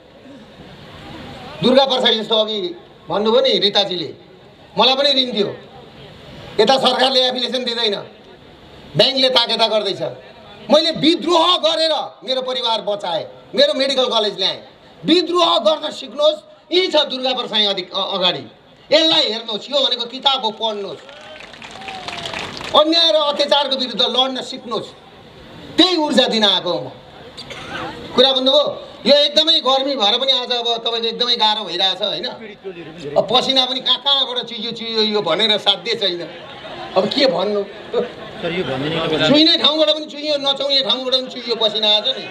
S1: दुर्गा प्रसाद जस्तो अघि भन्नुभयो नि रिताजीले, मलाई पनि ऋण दियो, यता सरकारले एप्लिकेसन दिँदैन, ब्याङ्कले ताकेता गर्दैछ। मैले विद्रोह गरेर मेरो परिवार बचाएँ, मेरो मेडिकल कलेज ल्याएँ। विद्रोह गर्न सिक्नुहोस्, यी छ दुर्गा प्रसाद अगाडि, यसलाई हेर्नुहोस्, यो भनेको किताब हो, पढ्नुहोस्। अन्याय र अत्याचारको विरुद्ध लड्न सिक्नुहोस्, त्यही ऊर्जा दिन आएको हो म। कुरा बुझ्नुभयो? यो एकदमै गर्मी भएर पनि आज अब तपाईँको एकदमै गाह्रो भइरहेछ होइन, पसिना पनि कहाँ कहाँबाट चुइयो यो भनेर साध्य छैन। अब के भन्नु, चुइने ठाउँबाट पनि चुइयो, नचुइने ठाउँबाट पनि चुइयो, पसिना आज नि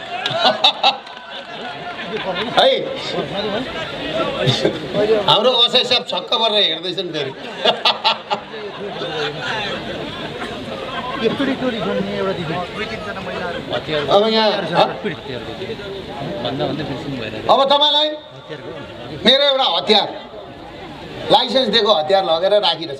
S1: है। हाम्रो असै सब छक्क परेर हेर्दैछन् फेरि। अब यहाँ अब तपाईँलाई मेरो एउटा हतियार, लाइसेन्स दिएको हतियार लगेर राखिरहेछ।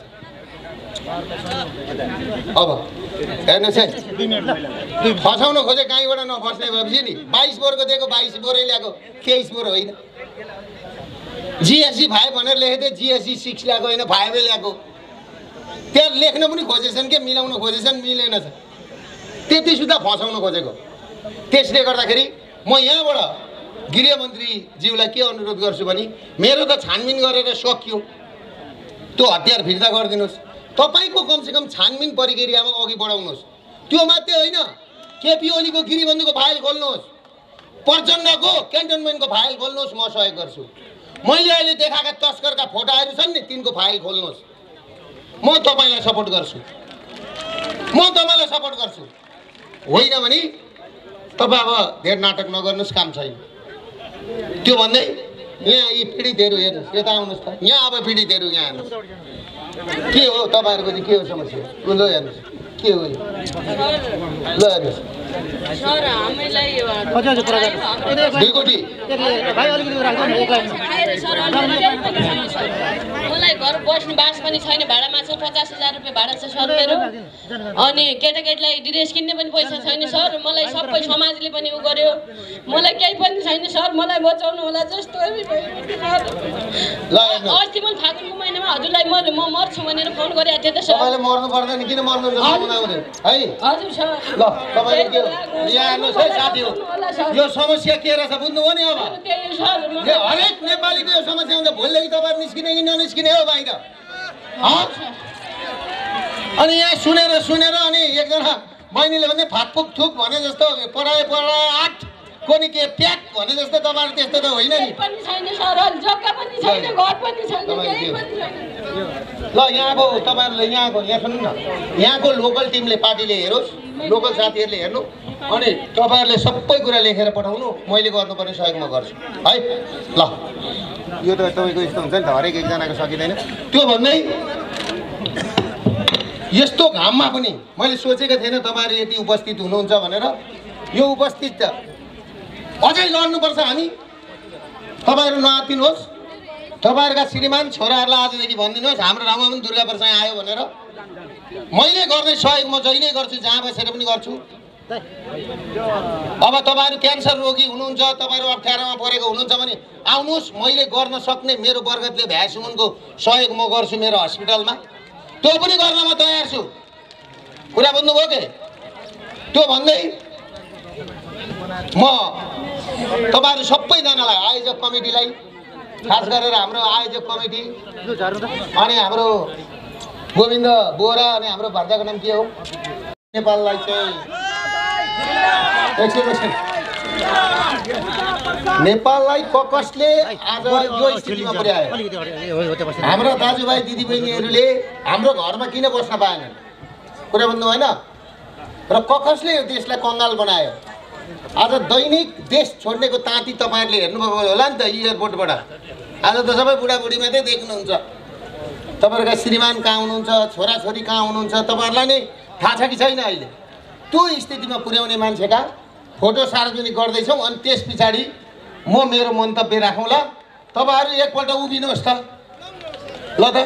S1: अब हेर्नुहोस् है, फसाउन खोजे कहीँबाट नफस्ने भएपछि नि 22 बोरको दिएको 22 बोरै ल्याएको, 23 बोर होइन। जिएससी 5 भनेर लेखेको थिएँ, जिएससी 6 ल्याएको होइन, 5 ल्याएको। त्यहाँ लेख्न पनि खोजेछन् के मिलाउन खोजेछन्, मिलेन छ, त्यति सुधा फसाउन खोजेको। त्यसले गर्दाखेरि म यहाँबाट गृहमन्त्रीज्यूलाई के अनुरोध गर्छु भने मेरो त छानबिन गरेर सकियो, त्यो हतियार फिर्ता गरिदिनुहोस्। तपाईँको कमसेकम छानबिन प्रक्रियामा अघि बढाउनुहोस्। त्यो मात्रै होइन, केपी ओलीको गिरिबन्धुको फाइल खोल्नुहोस्, प्रचण्डको क्यान्टनमेन्टको फाइल खोल्नुहोस्, म सहयोग गर्छु। मैले अहिले देखाएका तस्करका फोटाहरू छन् नि, तिनको फाइल खोल्नुहोस्, म तपाईँलाई सपोर्ट गर्छु, म तपाईँलाई सपोर्ट गर्छु। होइन भने तपाईँ अब धेर नाटक नगर्नुहोस्, काम छैन। त्यो भन्दै यहाँ यी पीडितहरू हेर्नुहोस्, यता आउनुहोस् त, यहाँ अब पीडितहरू यहाँ हेर्नुहोस्, के हो तपाईँहरूको चाहिँ के हो समस्या? ल हेर्नुहोस् के हो, ल हेर्नुहोस् दुई कोटी
S3: मलाई घर बस्ने बास पनि छैन, भाडामा छ 50,000 रुपियाँ भाडा छ सर मेरो। अनि केटाकेटीलाई ड्रेस किन्ने पनि पैसा छैन सर, मलाई सबै समाजले पनि उ गर्यो, मलाई केही पनि छैन सर, मलाई बचाउनु होला जस्तो। अस्ति पनि फागुनको महिनामा हजुरलाई म मर्छु भनेर फोन गरेको थिएँ त सर।
S1: तपाईँले मर्नु पर्दैन, किन मर्नु है?
S3: हजुर सर,
S1: ल तपाईँले के हो यहाँ हेर्नुहोस् है साथी हो, यो समस्या के रहेछ बुझ्नुभयो नि? अब हरेक नेपालीको यो समस्या हुन्छ, भोलिदेखि तपाईँ निस्किने कि ननिस्किने हो बाहिर। अनि यहाँ सुनेर अनि एकजना बहिनीले भने फाकफुक थुक भने जस्तो पढाए आठ कोनी के प्याक भने जस्तो तपाईँहरू त्यस्तो त होइन नि। ल यहाँको तपाईँहरूले यहाँ सुन्नु न, यहाँको लोकल टिमले पार्टीले हेरोस्, लोकल साथीहरूले हेर्नु, अनि तपाईँहरूले सबै कुरा लेखेर पठाउनु, मैले गर्नुपर्ने सहयोग म गर्छु है। ल यो त तपाईँको यस्तो हुन्छ नि त, हरेक एकजनाको सकिँदैन। त्यो भन्दै यस्तो घाममा पनि मैले सोचेको थिएन तपाईँहरू यति उपस्थित हुनुहुन्छ भनेर। यो उपस्थित अझै लड्नुपर्छ हामी, तपाईँहरू नआत्तिनुहोस्। तपाईँहरूका श्रीमान छोराहरूलाई आजदेखि भनिदिनुहोस् हाम्रो ठाउँमा पनि दुर्गा प्रसाद आयो भनेर। मैले गर्ने सहयोग म जहिले गर्छु, जहाँ बसेर पनि गर्छु। अब तपाईँहरू क्यान्सर रोगी हुनुहुन्छ, तपाईँहरू अप्ठ्यारोमा परेको हुनुहुन्छ भने आउनुहोस्, मैले गर्न सक्ने मेरो बरगतले भ्यासुमनको सहयोग म गर्छु मेरो हस्पिटलमा, त्यो पनि गर्न म तयार छु। कुरा बुझ्नुभयो के? त्यो भन्दै म तपाईँहरू सबैजनालाई, आयोजक कमिटीलाई, खास गरेर हाम्रो आयोजक कमिटी अनि हाम्रो गोविन्द बोरा अनि हाम्रो भान्जाको नाम के हो, नेपाललाई चाहिँ नेपाललाई ककसले आज यो स्थितिमा पुर्यायो। हाम्रो दाजुभाइ दिदीबहिनीहरूले हाम्रो घरमा किन बस्न पाएनन्? कुरा भन्नु होइन? र ककसले यो देशलाई कङ्गाल बनायो। आज दैनिक देश छोड्नेको ताती तपाईँहरूले हेर्नुभएको होला नि त एयरपोर्टबाट। आज त सबै बुढाबुढी मात्रै देख्नुहुन्छ। तपाईँहरूका श्रीमान कहाँ हुनुहुन्छ, छोराछोरी कहाँ हुनुहुन्छ, तपाईँहरूलाई नै थाहा छ कि छैन? अहिले त्यो स्थितिमा पुर्याउने मान्छेका फोटो सार्वजनिक गर्दैछौँ। अनि त्यस पछाडि म मेरो मन्तव्य राखौँ। ल तपाईँहरू एकपल्ट उभिनुहोस् त। ल त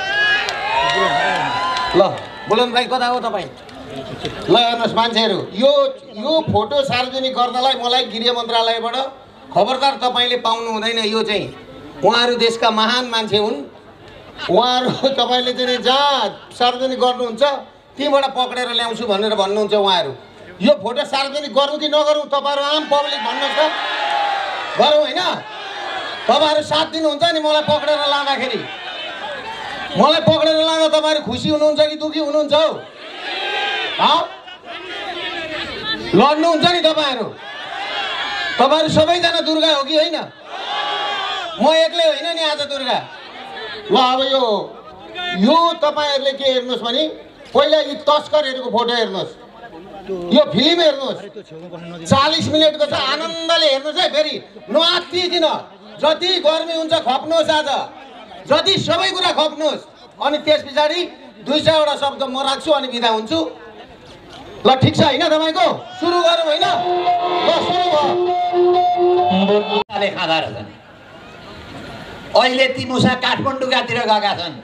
S1: ल बुलन भाइ कता हो तपाईँ? ल हेर्नुहोस् मान्छेहरू, यो फोटो सार्वजनिक गर्नलाई मलाई गृह मन्त्रालयबाट खबरदार तपाईँले पाउनु हुँदैन। यो चाहिँ उहाँहरू देशका महान मान्छे हुन्। उहाँहरू तपाईँले चाहिँ जहाँ सार्वजनिक गर्नुहुन्छ त्यहीँबाट पक्रेर ल्याउँछु भनेर भन्नुहुन्छ उहाँहरू। यो फोटो सार्वजनिक गरौँ कि नगरौँ? तपाईँहरू आम पब्लिक भन्नुहोस् त। गरौँ होइन? तपाईँहरू साथ दिनुहुन्छ नि मलाई पक्रेर लाँदाखेरि? मलाई पक्रेर लाँदा तपाईँहरू खुसी हुनुहुन्छ कि दुःखी हुनुहुन्छ हौ? लड्नुहुन्छ नि तपाईँहरू? तपाईँहरू सबैजना दुर्गा हो कि होइन? म एक्लै होइन नि आज दुर्गा। ल अब यो तपाईँहरूले के हेर्नुहोस् भने पहिला यी तस्करहरूको फोटो हेर्नुहोस्, यो फिल्म हेर्नुहोस्। 40 मिनटको छ, आनन्दले हेर्नुहोस् है। फेरि नआत्तिकिन जति गर्मी हुन्छ खप्नुहोस्, आज जति सबै कुरा खप्नुहोस्। अनि त्यस पछाडि 200 शब्द म राख्छु अनि बिदा हुन्छु। ल ठिक छ होइन? तपाईँको सुरु गरौँ होइन? ल सुरु भयो।
S4: खाँदा रहेछन् अहिले ती मुसा काठमाडौँकातिर गएका छन्।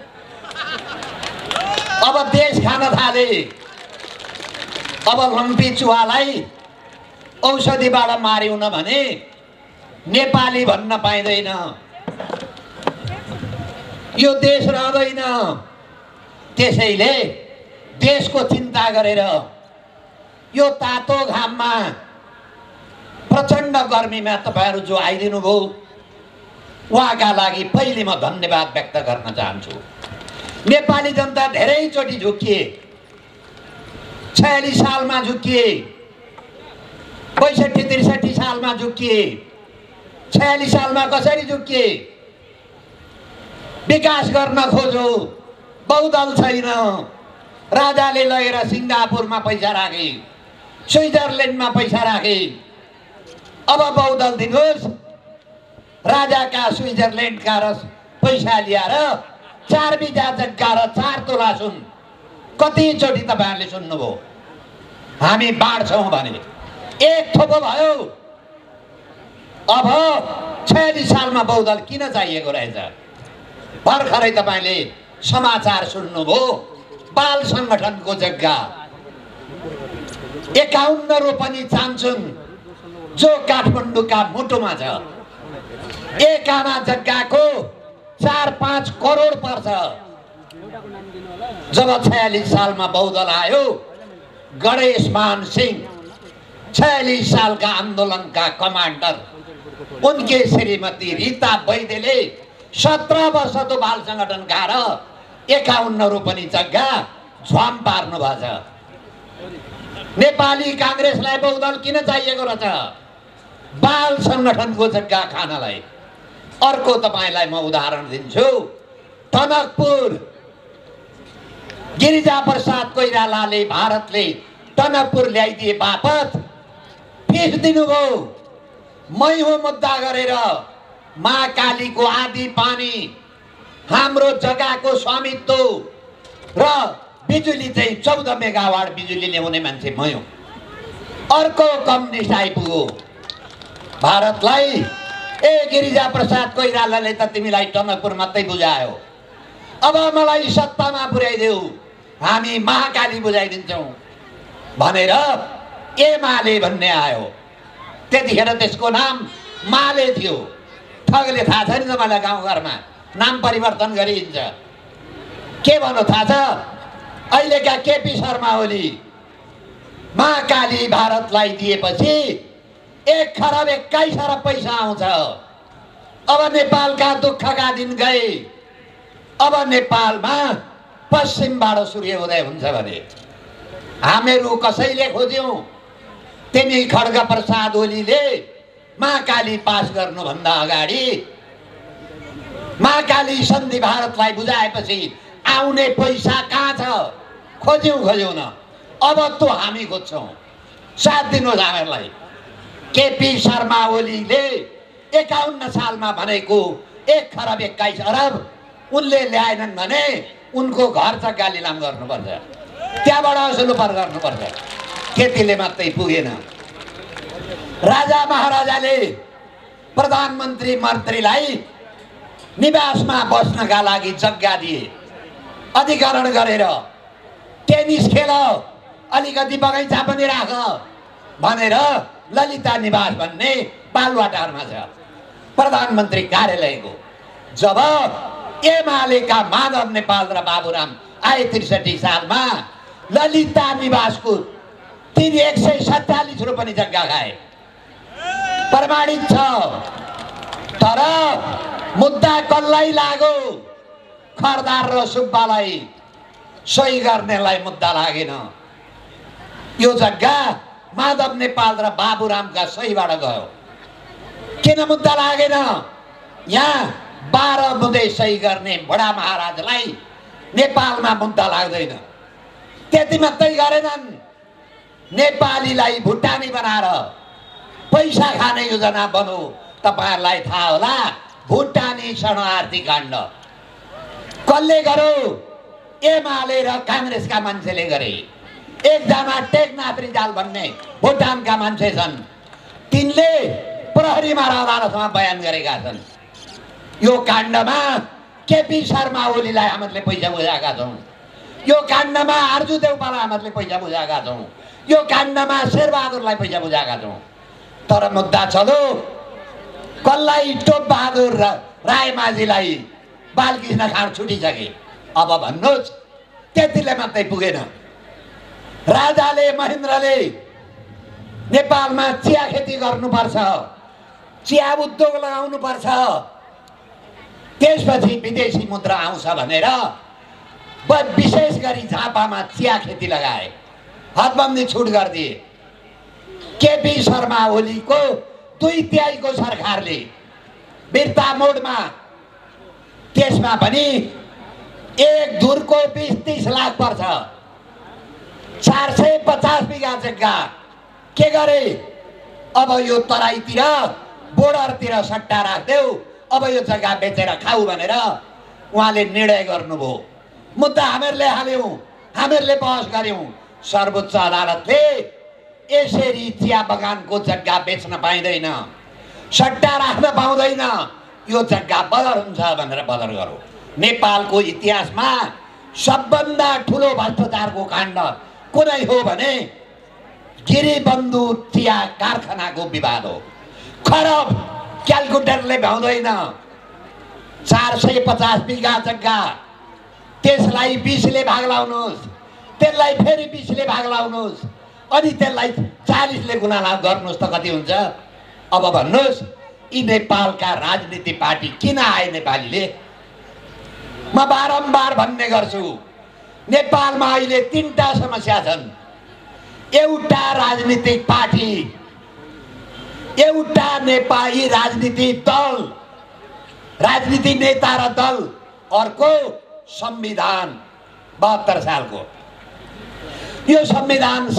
S4: अब देश खान थाले। अब लम्पी चुहालाई औषधिबाट मार्यौँ न भने नेपाली भन्न पाइँदैन। यो देश रहँदैन। त्यसैले देशको चिन्ता गरेर यो तातो घाममा प्रचण्ड गर्मीमा तपाईँहरू जो आइदिनु भयो उहाँका लागि पहिले म धन्यवाद व्यक्त गर्न चाहन्छु। नेपाली जनता धेरैचोटि झुक्किए। 46 सालमा झुक्किए, 62-63 सालमा झुक्किए। 46 सालमा कसरी झुक्किए? विकास गर्न खोजो, बहुदल छैन। राजाले लगेर सिङ्गापुरमा पैसा राखे, स्विजरल्यान्डमा पैसा राखे। अब बहुदल दिनुहोस्। राजाका स्विजरल्यान्डका र पैसा ल्याएर 4 बिघा जग्गा र 4 तोला सुन कतिचोटि तपाईँहरूले सुन्नुभयो? हामी बाँड्छौँ भने एक थोपो भयो। अब 46 सालमा बहुदल किन चाहिएको रहेछ? भर्खरै तपाईँले समाचार सुन्नुभयो, बाल सङ्गठनको जग्गा 51 रोपनी चान्चुङ जो काठमाडौँका मुटुमा छ। एक आना जग्गाको 4-5 करोड पर्छ। जब 46 सालमा बहुदल आयो, गणेश मान सिंह 46 सालका आन्दोलनका कमान्डर, उनके श्रीमती रीता वैद्यले 17 वर्ष तो बाल सङ्गठन खाएर 51 रोपनी जग्गा झ्वाम पार्नु भएको छ। नेपाली काङ्ग्रेसलाई बहुदल किन चाहिएको रहेछ? बाल सङ्गठनको जग्गा खानलाई। अर्को तपाईँलाई म उदाहरण दिन्छु। टनकपुर गिरिजा प्रसाद कोइरालाले भारतले टनकपुर ल्याइदिए बापत फिस दिनुभयो। मै हो मुद्दा गरेर महाकालीको आदि पानी हाम्रो जग्गाको स्वामित्व र बिजुली चाहिँ 14 मेगावाट बिजुली ल्याउने मान्छे मै हो। अर्को कम्युनिस्ट आइपुग्यो भारतलाई। ए गिरिजा प्रसाद कोइरालाले त तिमीलाई टनकपुर मात्रै बुझायो, अब मलाई सत्तामा पुर्याइदेऊ, हामी महाकाली बुझाइदिन्छौँ भनेर एमाले भन्ने आयो। त्यतिखेर त्यसको नाम माले थियो। ठगले थाहा छ नि तपाईँलाई? गाउँघरमा नाम परिवर्तन गरिन्छ। के भन्नु थाहा छ? अहिलेका केपी शर्मा ओली महाकाली भारतलाई दिएपछि 1 खरब 21 अरब पैसा आउँछ। अब नेपालका दुःखका दिन गए। अब नेपालमा पश्चिमबाट सूर्योदय हुन्छ भने हामीहरू कसैले खोज्यौँ? तिमी खड्ग प्रसाद ओलीले महाकाली पास गर्नुभन्दा अगाडि महाकाली सन्धि भारतलाई बुझाएपछि आउने पैसा कहाँ छ? खोज्यौँ न। अब त हामी खोज्छौँ। साथ दिनुहोस् हामीहरूलाई। केपी शर्मा ओलीले 51 सालमा भनेको 1,21,00,000,000 उनले ल्याएनन् भने उनको घर जग्गा लिलाम गर्नुपर्छ, त्यहाँबाट असुलुपर गर्नुपर्छ। त्यतिले मात्रै पुगेन। राजा महाराजाले प्रधानमन्त्री मन्त्रीलाई निवासमा बस्नका लागि जग्गा दिए, अधिकरण गरेर टेनिस खेल, अलिकति बगैँचा पनि राख भनेर ललिता निवास भन्ने बालुवाटारमा छ प्रधानमन्त्री कार्यालयको। जब एमालेका माधव नेपाल र बाबुराम आए 63 सालमा ललिता निवासको 147 रुपैयाँ जग्गा खाए, प्रमाणित छ। तर मुद्दा कसलाई लाग्यो? खरदार र सुब्बालाई सही गर्नेलाई मुद्दा लागेन। यो जग्गा माधव नेपाल र बाबुरामका सहीबाट गयो। किन मुद्दा लागेन? यहाँ 12 बुँदे सही गर्ने बडा महाराजलाई नेपालमा मुद्दा लाग्दैन। त्यति मात्रै गरेनन्, नेपालीलाई भुटानी बनाएर पैसा खाने योजना बनो। तपाईहरुलाई थाहा होला, भुटानी शरणार्थी काण्ड कसले गर्यो? एमाले र कांग्रेसका मान्छेले गरे। एकजना टेकनाथ रिजाल भन्ने भुटानका मान्छे छन्, तिनले प्रहरीमा र अदालतमा बयान गरेका छन्। यो काण्डमा केपी शर्मा ओलीलाई हामीले पैसा बुझाएका छौँ, यो काण्डमा आर्जु देउपालाई हामीले पैसा बुझाएका छौँ, यो काण्डमा शेरबहादुरलाई पैसा बुझाएका छौँ। तर मुद्दा चल्यो कसलाई? टोप बहादुर रायमाझीलाई बालकृष्ण खाँड छुटिसके। अब भन्नुहोस्, त्यतिले मात्रै पुगेन। राजाले महेन्द्रले नेपालमा चिया खेती गर्नुपर्छ, चिया उद्योग लगाउनुपर्छ, त्यसपछि विदेशी मुद्रा आउँछ भनेर विशेष गरी झापामा चिया खेती लगाए, हदबन्दी छुट गरिदिए। केपी शर्मा ओलीको 2/3 सरकारले बिर्ता मोडमा, त्यसमा पनि एक धुरको 20-30 लाख पर्छ, 450 बिघा जग्गा के गरे? अब यो तराईतिर बोर्डरतिर सट्टा राख्देऊ, अब यो जग्गा बेचेर खाऊ भनेर उहाँले निर्णय गर्नुभयो। मुद्दा हामीहरूले हाल्यौँ, हामीहरूले बहस गऱ्यौँ। सर्वोच्च अदालतले यसरी चिया बगानको जग्गा बेच्न पाइँदैन, सट्टा राख्न पाउँदैन, यो जग्गा बदर हुन्छ भनेर बदर गरौँ। नेपालको इतिहासमा सबभन्दा ठुलो भ्रष्टाचारको काण्ड कुनै हो भने गिरिबन्धु चिया कारखानाको विवाद हो। खरब क्यालकुलेटरले भ्याउँदैन। 450 बिघा जग्गा, त्यसलाई 20ले भाग लाउनुहोस्, त्यसलाई फेरि 20ले भाग लाउनुहोस्, अनि त्यसलाई 40ले गुणा गर्नुहोस् त कति हुन्छ? अब भन्नुहोस्, यी नेपालका राजनीति पार्टी किन आए? नेपालीले म बारम्बार भन्ने गर्छु, नेपालमा अहिले 3टा समस्या छन्। एउटा राजनीतिक पार्टी, एउटा नेपाली राजनीतिक दल, राजनीति नेता र दल, अर्को संविधान 72 सालको। यो संविधान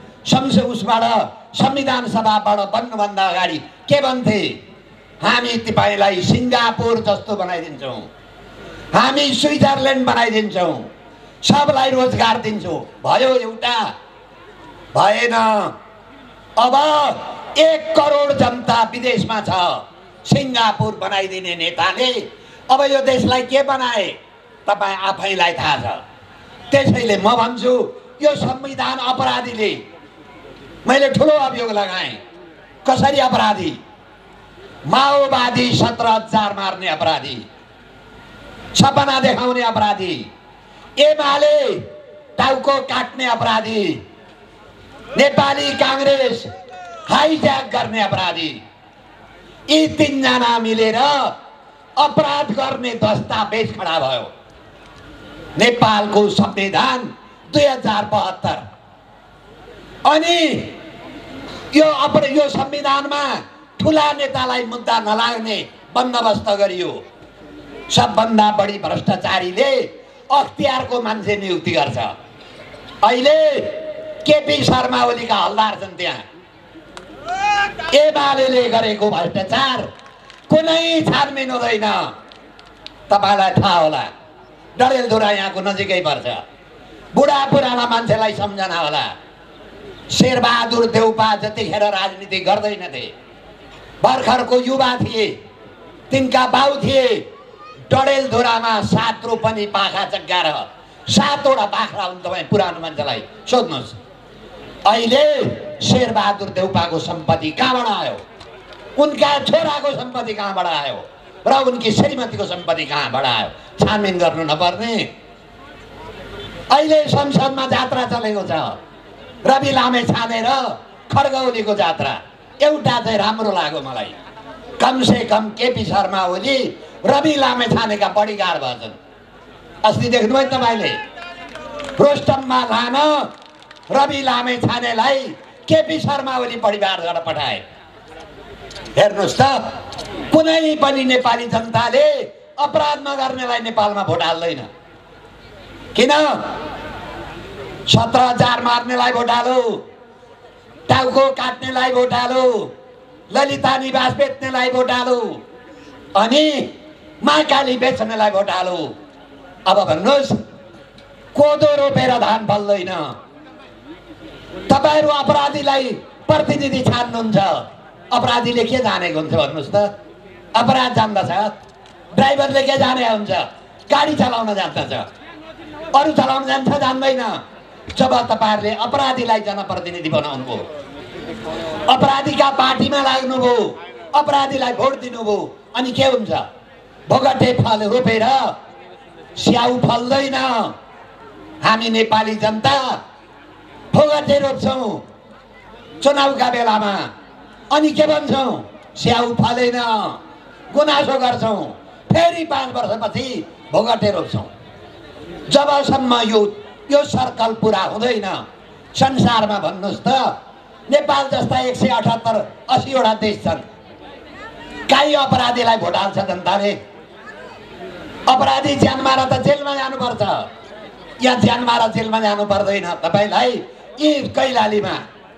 S4: संविधान सभाबाट बन्नुभन्दा अगाडि के भन्थे? हामी तपाईलाई सिङ्गापुर जस्तो बनाइदिन्छौँ, हामी स्विजरल्यान्ड बनाइदिन्छौँ, सबलाई रोजगार दिन्छौँ। भयो एउटा? भएन। अब 1 करोड जनता विदेशमा छ। सिङ्गापुर बनाइदिने नेताले अब यो देशलाई के बनाए तपाईँ आफैलाई थाहा छ। त्यसैले म भन्छु, यो संविधान अपराधीले, मैले ठुलो अभियोग लगाएँ। कसरी अपराधी? माओवादी 17,000 मार्ने अपराधी, सपना देखाउने अपराधी, एमाले टाउको काट्ने अपराधी, नेपाली कांग्रेस हाइज्याक गर्ने अपराधी, यी 3 जना मिलेर अपराध गर्ने दस्तावेज खडा भयो। नेपालको संविधान 2072। अनि यो संविधानमा ठुला नेतालाई मुद्दा नलाग्ने बन्दोबस्त गरियो। सबभन्दा बढी भ्रष्टाचारीले अख्तियारको मान्छे नियुक्ति गर्छ। अहिले केपी शर्मा ओलीका हलदार छन् त्यहाँ। एमाले गरेको भ्रष्टाचार कुनै छानबिन हुँदैन। तपाईँलाई थाहा होला डडेलधुरा यहाँको नजिकै पर्छ। बुढापुराना मान्छेलाई सम्झना होला, शेरबहादुर देउपा जतिखेर राजनीति गर्दैनथे, भर्खरको युवा थिए, तिनका बाउ थिए डडेलधुरामा 7 रोपनी पाखा जग्गा र 7वटा बाख्रा हुन्। तपाईँ पुरानो मान्छेलाई सोध्नुहोस्, अहिले शेरबहादुर देउपाको सम्पत्ति कहाँबाट आयो, उनका छोराको सम्पत्ति कहाँबाट आयो र उनकी श्रीमतीको सम्पत्ति कहाँबाट आयो, छानबिन गर्नु नपर्ने। अहिले संसदमा जात्रा चलेको छ, रवि लामे छाने र खड्गौलीको जात्रा। एउटा चाहिँ राम्रो लाग्यो मलाई, कमसे कम केपी शर्मा ओली रवि लामे छानेका बडीगार्ड भएछन्। अस्ति देख्नुभयो तपाईँले, रोस्टममा लान रवि लामे छानेलाई केपी शर्मा ओली बडीगार्ड पठाए। हेर्नुहोस् त, कुनै पनि नेपाली जनताले अपराध नगर्नेलाई नेपालमा भोट हाल्दैन। किन? 17,000 मार्नेलाई भोट हालो, टाउको काट्नेलाई भोट हालो, ललिता निवास बेच्नेलाई भोट हालो, अनि महाकाली बेच्नेलाई भोट हालो। अब भन्नुहोस्, कोदो रोपेर धान फल्दैन। तपाईँहरू अपराधीलाई प्रतिनिधि छान्नुहुन्छ, अपराधीले के जानेको हुन्छ भन्नुहोस् त? अपराध जान्दछ, ड्राइभरले के जाने हुन्छ? गाडी चलाउन जान्दछ, अरू चलाउन जान्छ जान्दैन। जब तपाईँहरूले अपराधीलाई जनप्रतिनिधि बनाउनुभयो, अपराधीका पार्टीमा लाग्नुभयो, अपराधीलाई भोट दिनुभयो, अनि के हुन्छ? भोगटे फल रोपेर स्याउ फल्दैन। हामी नेपाली जनता भोगटे रोप्छौँ चुनावका बेलामा, अनि के भन्छौँ? स्याउ फलेन, गुनासो गर्छौँ, फेरि 5 वर्षपछि भोगटे रोप्छौँ। जबसम्म यो सर्कल पुरा हुँदैन संसारमा, भन्नुहोस् त, नेपाल जस्ता 178-80वटा देश छन्, काहीँ अपराधीलाई भोट हाल्छ जनताले? अपराधी ज्यान मारा त जेलमा जानुपर्छ, या ज्यान मारा जेलमा जानु पर्दैन। तपाईँलाई यी कैलालीमा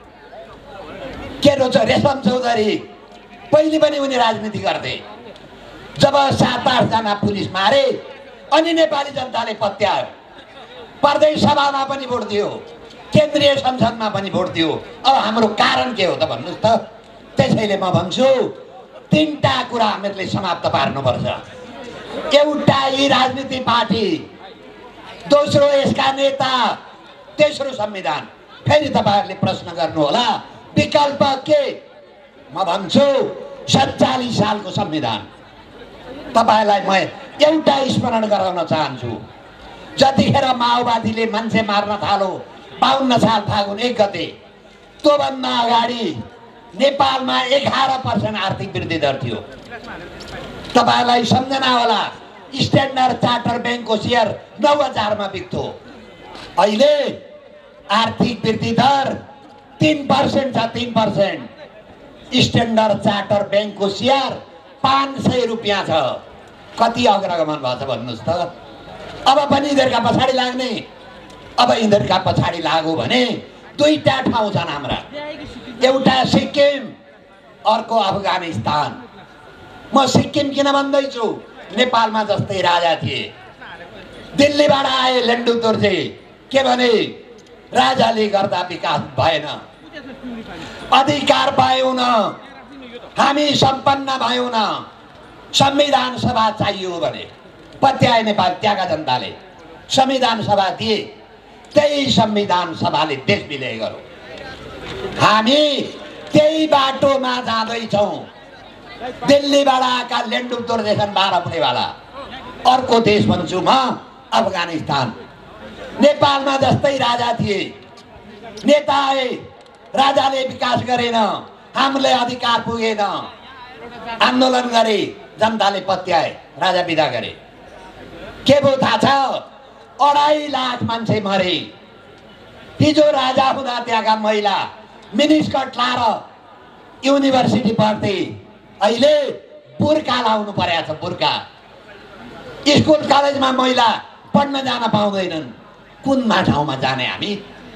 S4: के रोज रेशम चौधरी पहिले पनि उनी राजनीति गर्थे। जब 7-8 जना पुलिस मारे अनि नेपाली जनताले पत्यायो, प्रदेश सभामा पनि भोट दियो, केन्द्रीय संसदमा पनि भोट दियो। अब हाम्रो कारण के हो त भन्नुहोस् त? त्यसैले म भन्छु, 3टा कुरा हामीहरूले समाप्त पार्नुपर्छ। एउटा यी राजनीति पार्टी, दोस्रो यसका नेता, तेस्रो संविधान। फेरि तपाईँहरूले प्रश्न गर्नुहोला, विकल्प के? म भन्छु 47 सालको संविधान। तपाईँलाई म एउटा स्मरण गराउन चाहन्छु, जतिखेर माओवादीले मान्छे मार्न थालो 52 साल फागुन 1 गते, त्योभन्दा अगाडि नेपालमा 11% आर्थिक वृद्धि दर थियो। तपाईँलाई सम्झना होला, स्ट्यान्डर्ड चार्टर ब्याङ्कको सेयर 9,000 मा बिक्थ्यो। अहिले आर्थिक वृद्धि दर 3% छ, 3%। स्ट्यान्डर्ड चार्टर ब्याङ्कको सेयर 500 रुपियाँ छ। कति अग्रगमन भएको छ भन्नुहोस् त? अब पनि यिनीहरूका पछाडि लाग्ने? अब यिनीहरूका पछाडि लाग्यो भने 2टा ठाउँ छन् हाम्रा, एउटा सिक्किम, अर्को अफगानिस्तान। म सिक्किम किन भन्दैछु? नेपालमा जस्तै राजा थिए, दिल्लीबाट आए लेन्डु दोर्जे, के भने राजाले गर्दा विकास भएन, अधिकार पायौँ न, हामी सम्पन्न भयौँ न, संविधान सभा चाहियो भने पत्याए नेपाल त्यहाँका जनताले संविधान सभा दिए। त्यही संविधान सभाले देश विलय गर्यो। हामी त्यही बाटोमा जाँदैछौँ। दिल्लीबाट आएका लेन्डु दोर्जेछन् 12 पुणेवाला। अर्को देश भन्छु म अफगानिस्तान। नेपालमा जस्तै राजा थिए, नेता आए, राजाले विकास गरेन, हामीले अधिकार पुगेन, आन्दोलन गरे, जनताले पत्याए, राजा बिदा गरे। के भयो थाहा छ? 2.5 लाख मान्छे मरे। हिजो राजा हुँदा त्यहाँका महिला मिनिस्कर्ट लाएर युनिभर्सिटी पढ्थे, अहिले बुर्का लाउनु परेको छ। बुर्का स्कुल कलेजमा महिला पढ्न जान पाउँदैनन्। कुन ठाउँमा जाने हामी?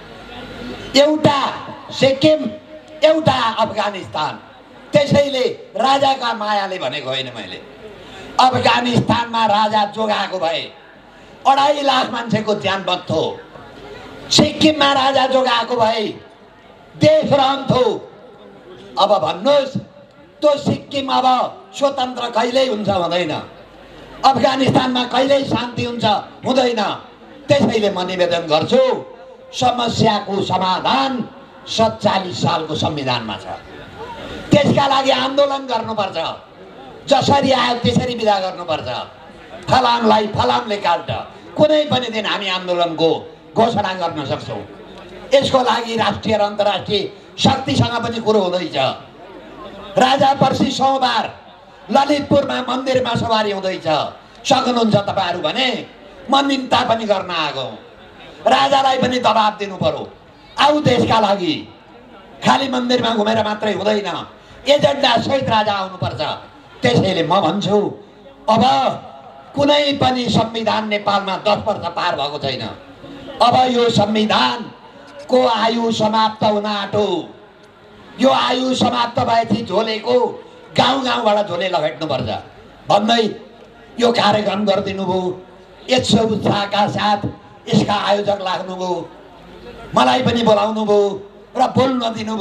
S4: एउटा सिक्किम, एउटा अफगानिस्तान। त्यसैले राजाका मायाले भनेको होइन मैले। अफगानिस्तानमा राजा जोगाएको भए 2.5 लाख मान्छेको ज्यान बन्थ्यो। सिक्किममा राजा जोगाएको भए देश रहन्थ्यो। अब भन्नुहोस् त्यो सिक्किम अब स्वतन्त्र कहिल्यै हुन्छ हुँदैन, अफगानिस्तानमा कहिल्यै शान्ति हुन्छ हुँदैन। त्यसैले म निवेदन गर्छु, समस्याको समाधान 47 सालको संविधानमा छ। त्यसका लागि आन्दोलन गर्नुपर्छ, जसरी आयो त्यसरी विदा गर्नुपर्छ। फलामलाई फलामले काट्छ, कुनै पनि दिन हामी आन्दोलनको घोषणा गर्न सक्छौँ। यसको लागि राष्ट्रिय र अन्तर्राष्ट्रिय शक्तिसँग पनि कुरो हुँदैछ। राजा पर्सि सोमबार ललितपुरमा मन्दिरमा सवारी हुँदैछ, सक्नुहुन्छ तपाईँहरू भने म निम्ता पनि गर्न आएको। राजालाई पनि दबाब दिनु पर्यो, आऊ देशका लागि। खालि मन्दिरमा घुमेर मात्रै हुँदैन, एजेन्डा सहित राजा आउनुपर्छ। त्यसैले म भन्छु, अब कुनै पनि संविधान नेपालमा 10 वर्ष पार भएको छैन। अब यो संविधानको आयु समाप्त हुन आँट्यो। यो आयु समाप्त भएपछि झोलेको गाउँ गाउँबाट झोले लगाइदिनुपर्छ भन्दै यो कार्यक्रम गरिदिनु भयो। यस्तो उत्साहका साथ यसका आयोजक लाग्नुभयो, मलाई पनि बोलाउनु भयो र बोल्न दिनु।